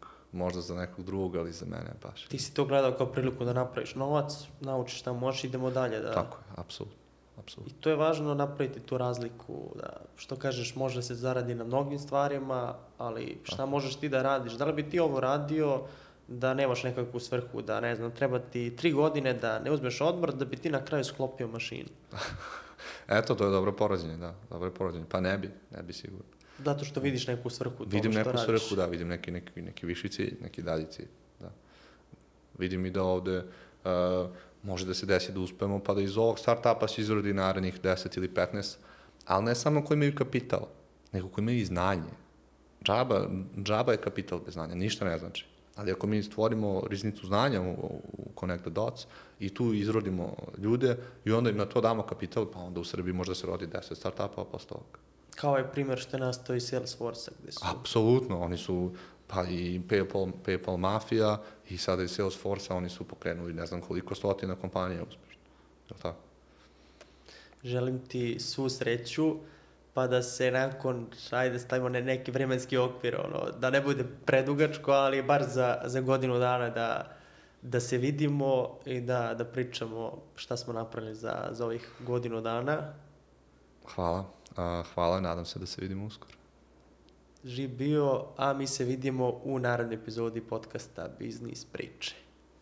nekog drugog, ali za mene baš. Ti si to gledao kao priliku da napraviš novac, naučiš šta možeš, idemo dalje. Tako je, apsolutno. I to je važno napraviti tu razliku, da, što kažeš, može se zaradi na mnogim stvarima, ali šta možeš ti da radiš? Da li bi ti ovo radio da nemaš nekakvu svrhu, da ne znam, treba ti 3 godine da ne uzmeš odmor, da bi ti na kraju sklopio mašinu? Eto, to je dobro porađenje, da, pa ne bi sigurno. Zato što vidiš neku svrhu u tome što radiš. Vidim neku svrhu, da, vidim neki viši cilj, neki dalji cilj, da. Vidim i da ovde... može da se desi da uspemo, pa da iz ovog start-upa se izrodi narednih 10 ili 15, ali ne samo koji imaju kapital, nego koji imaju i znanje. Džaba je kapital bez znanja, ništa ne znači. Ali ako mi stvorimo riznicu znanja u Connect the Dots i tu izrodimo ljude i onda im na to damo kapital, pa onda u Srbiji možda se rodi 10 start-upa posle ovoga. Kao je primjer što je nastao i Salesforce-a gde su... Apsolutno, oni su... Pa i PayPal mafija i sada i Salesforce-a, oni su pokrenuli ne znam koliko stotina kompanija uspešno. Je li tako? Želim ti svu sreću, pa da se nakon, ajde stavimo neki vremenski okvir, da ne bude predugačko, ali bar za godinu dana da se vidimo i da pričamo šta smo napravili za ovih godinu dana. Hvala, nadam se da se vidimo uskoro. Živ bio, a mi se vidimo u narednoj epizodi podcasta Biznis priče.